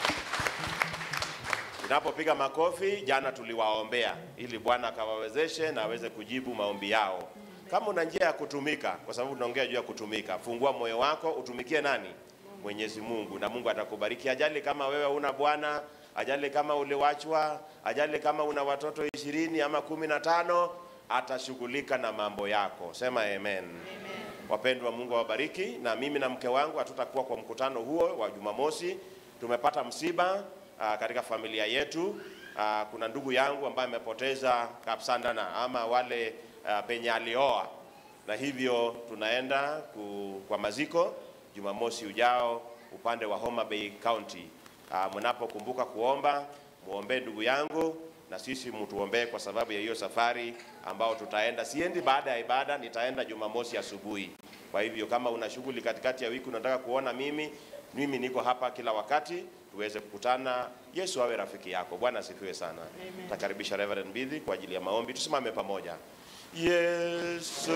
Tunapopiga makofi, jana tuliwaombea ili Bwana akawawezeshe na aweze kujibu maombi yao. Kama una njia ya kutumika, kwa sababu tunaongea juu ya kutumika, fungua moyo wako utumikie nani? Mwenyezi Mungu, na Mungu atakubariki. Ajali kama wewe una bwana, ajali kama uliwachwa, ajali kama una watoto ishirini ama kumi na tano, atashughulika na mambo yako. Sema amen. Amen. Wapendwa, Mungu awabariki. Na mimi na mke wangu hatutakuwa kwa mkutano huo wa Jumamosi. Tumepata msiba aa, katika familia yetu. Aa, kuna ndugu yangu ambaye amepoteza kapsandana ama wale aa, penye alioa, na hivyo tunaenda ku, kwa maziko Jumamosi ujao upande wa Homa Bay County. Aa, mnapokumbuka kuomba, muombe ndugu yangu na sisi mtuombee kwa sababu ya hiyo safari ambao tutaenda. Siendi baada ya ibada, nitaenda Jumamosi asubuhi. Kwa hivyo kama una shughuli katikati ya wiki unataka kuona mimi, mimi niko hapa kila wakati tuweze kukutana. Yesu awe rafiki yako. Bwana asifiwe sana. Takaribisha Reverend Bidhi kwa ajili ya maombi. Tusimame pamoja. Yesu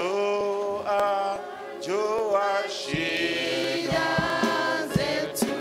ajua shida zetu.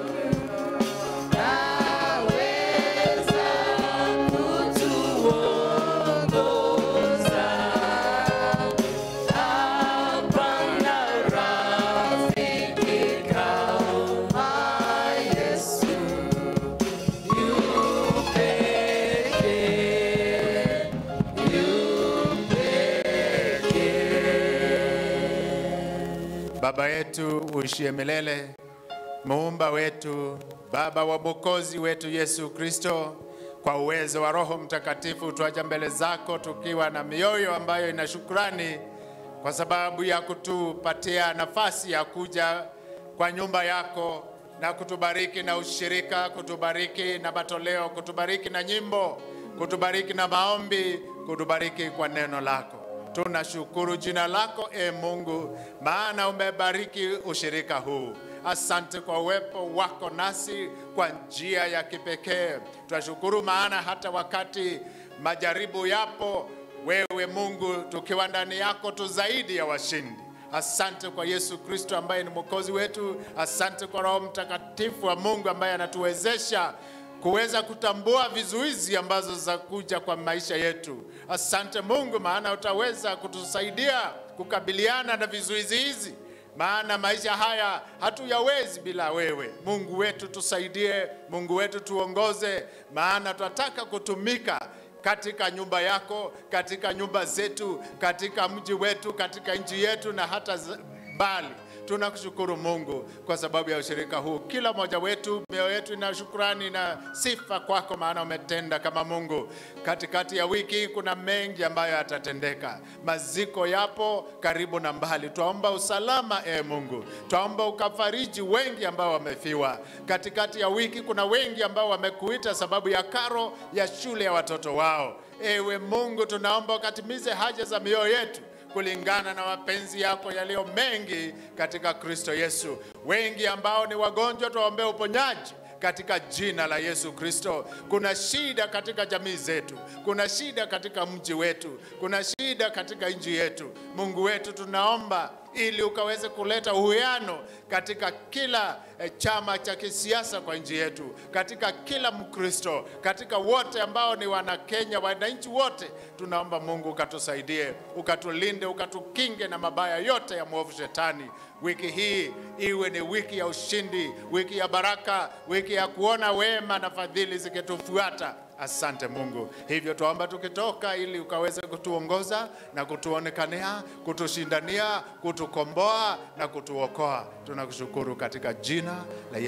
Baba yetu uishie milele, Muumba wetu, Baba wa Mwokozi wetu Yesu Kristo, kwa uwezo wa Roho Mtakatifu tuaja mbele zako tukiwa na mioyo ambayo ina shukrani kwa sababu ya kutupatia nafasi ya kuja kwa nyumba yako na kutubariki na ushirika, kutubariki na matoleo, kutubariki na nyimbo, kutubariki na maombi, kutubariki kwa neno lako. Tunashukuru jina lako e Mungu, maana umebariki ushirika huu. Asante kwa uwepo wako nasi kwa njia ya kipekee. Tunashukuru maana hata wakati majaribu yapo, wewe Mungu tukiwa ndani yako tu zaidi ya washindi. Asante kwa Yesu Kristo ambaye ni Mwokozi wetu. Asante kwa Roho Mtakatifu wa Mungu ambaye anatuwezesha kuweza kutambua vizuizi ambazo za kuja kwa maisha yetu. Asante Mungu, maana utaweza kutusaidia kukabiliana na vizuizi hizi, maana maisha haya hatuyawezi bila wewe. Mungu wetu tusaidie, Mungu wetu tuongoze, maana tunataka kutumika katika nyumba yako, katika nyumba zetu, katika mji wetu, katika nchi yetu na hata mbali. Tunakushukuru Mungu kwa sababu ya ushirika huu. Kila mmoja wetu, mioyo yetu ina shukrani na sifa kwako, maana umetenda kama Mungu. Katikati ya wiki kuna mengi ambayo yatatendeka. Maziko yapo karibu na mbali. Tuomba usalama e Mungu. Tuomba ukafariji wengi ambao wamefiwa. Katikati ya wiki kuna wengi ambao wamekuita sababu ya karo ya shule ya watoto wao. Ewe Mungu, tunaomba ukatimize haja za mioyo yetu kulingana na mapenzi yako yaliyo mengi katika Kristo Yesu. Wengi ambao ni wagonjwa tuwaombee uponyaji katika jina la Yesu Kristo. Kuna shida katika jamii zetu, kuna shida katika mji wetu, kuna shida katika nchi yetu. Mungu wetu tunaomba ili ukaweze kuleta uwiano katika kila eh, chama cha kisiasa kwa nchi yetu, katika kila Mkristo, katika wote ambao ni wana Kenya, wananchi wote. Tunaomba Mungu ukatusaidie, ukatulinde, ukatukinge na mabaya yote ya mwovu shetani. Wiki hii iwe ni wiki ya ushindi, wiki ya baraka, wiki ya kuona wema na fadhili zikitufuata. Asante Mungu. Hivyo tuomba tukitoka ili ukaweze kutuongoza na kutuonekania, kutushindania, kutukomboa na kutuokoa. Tunakushukuru katika jina la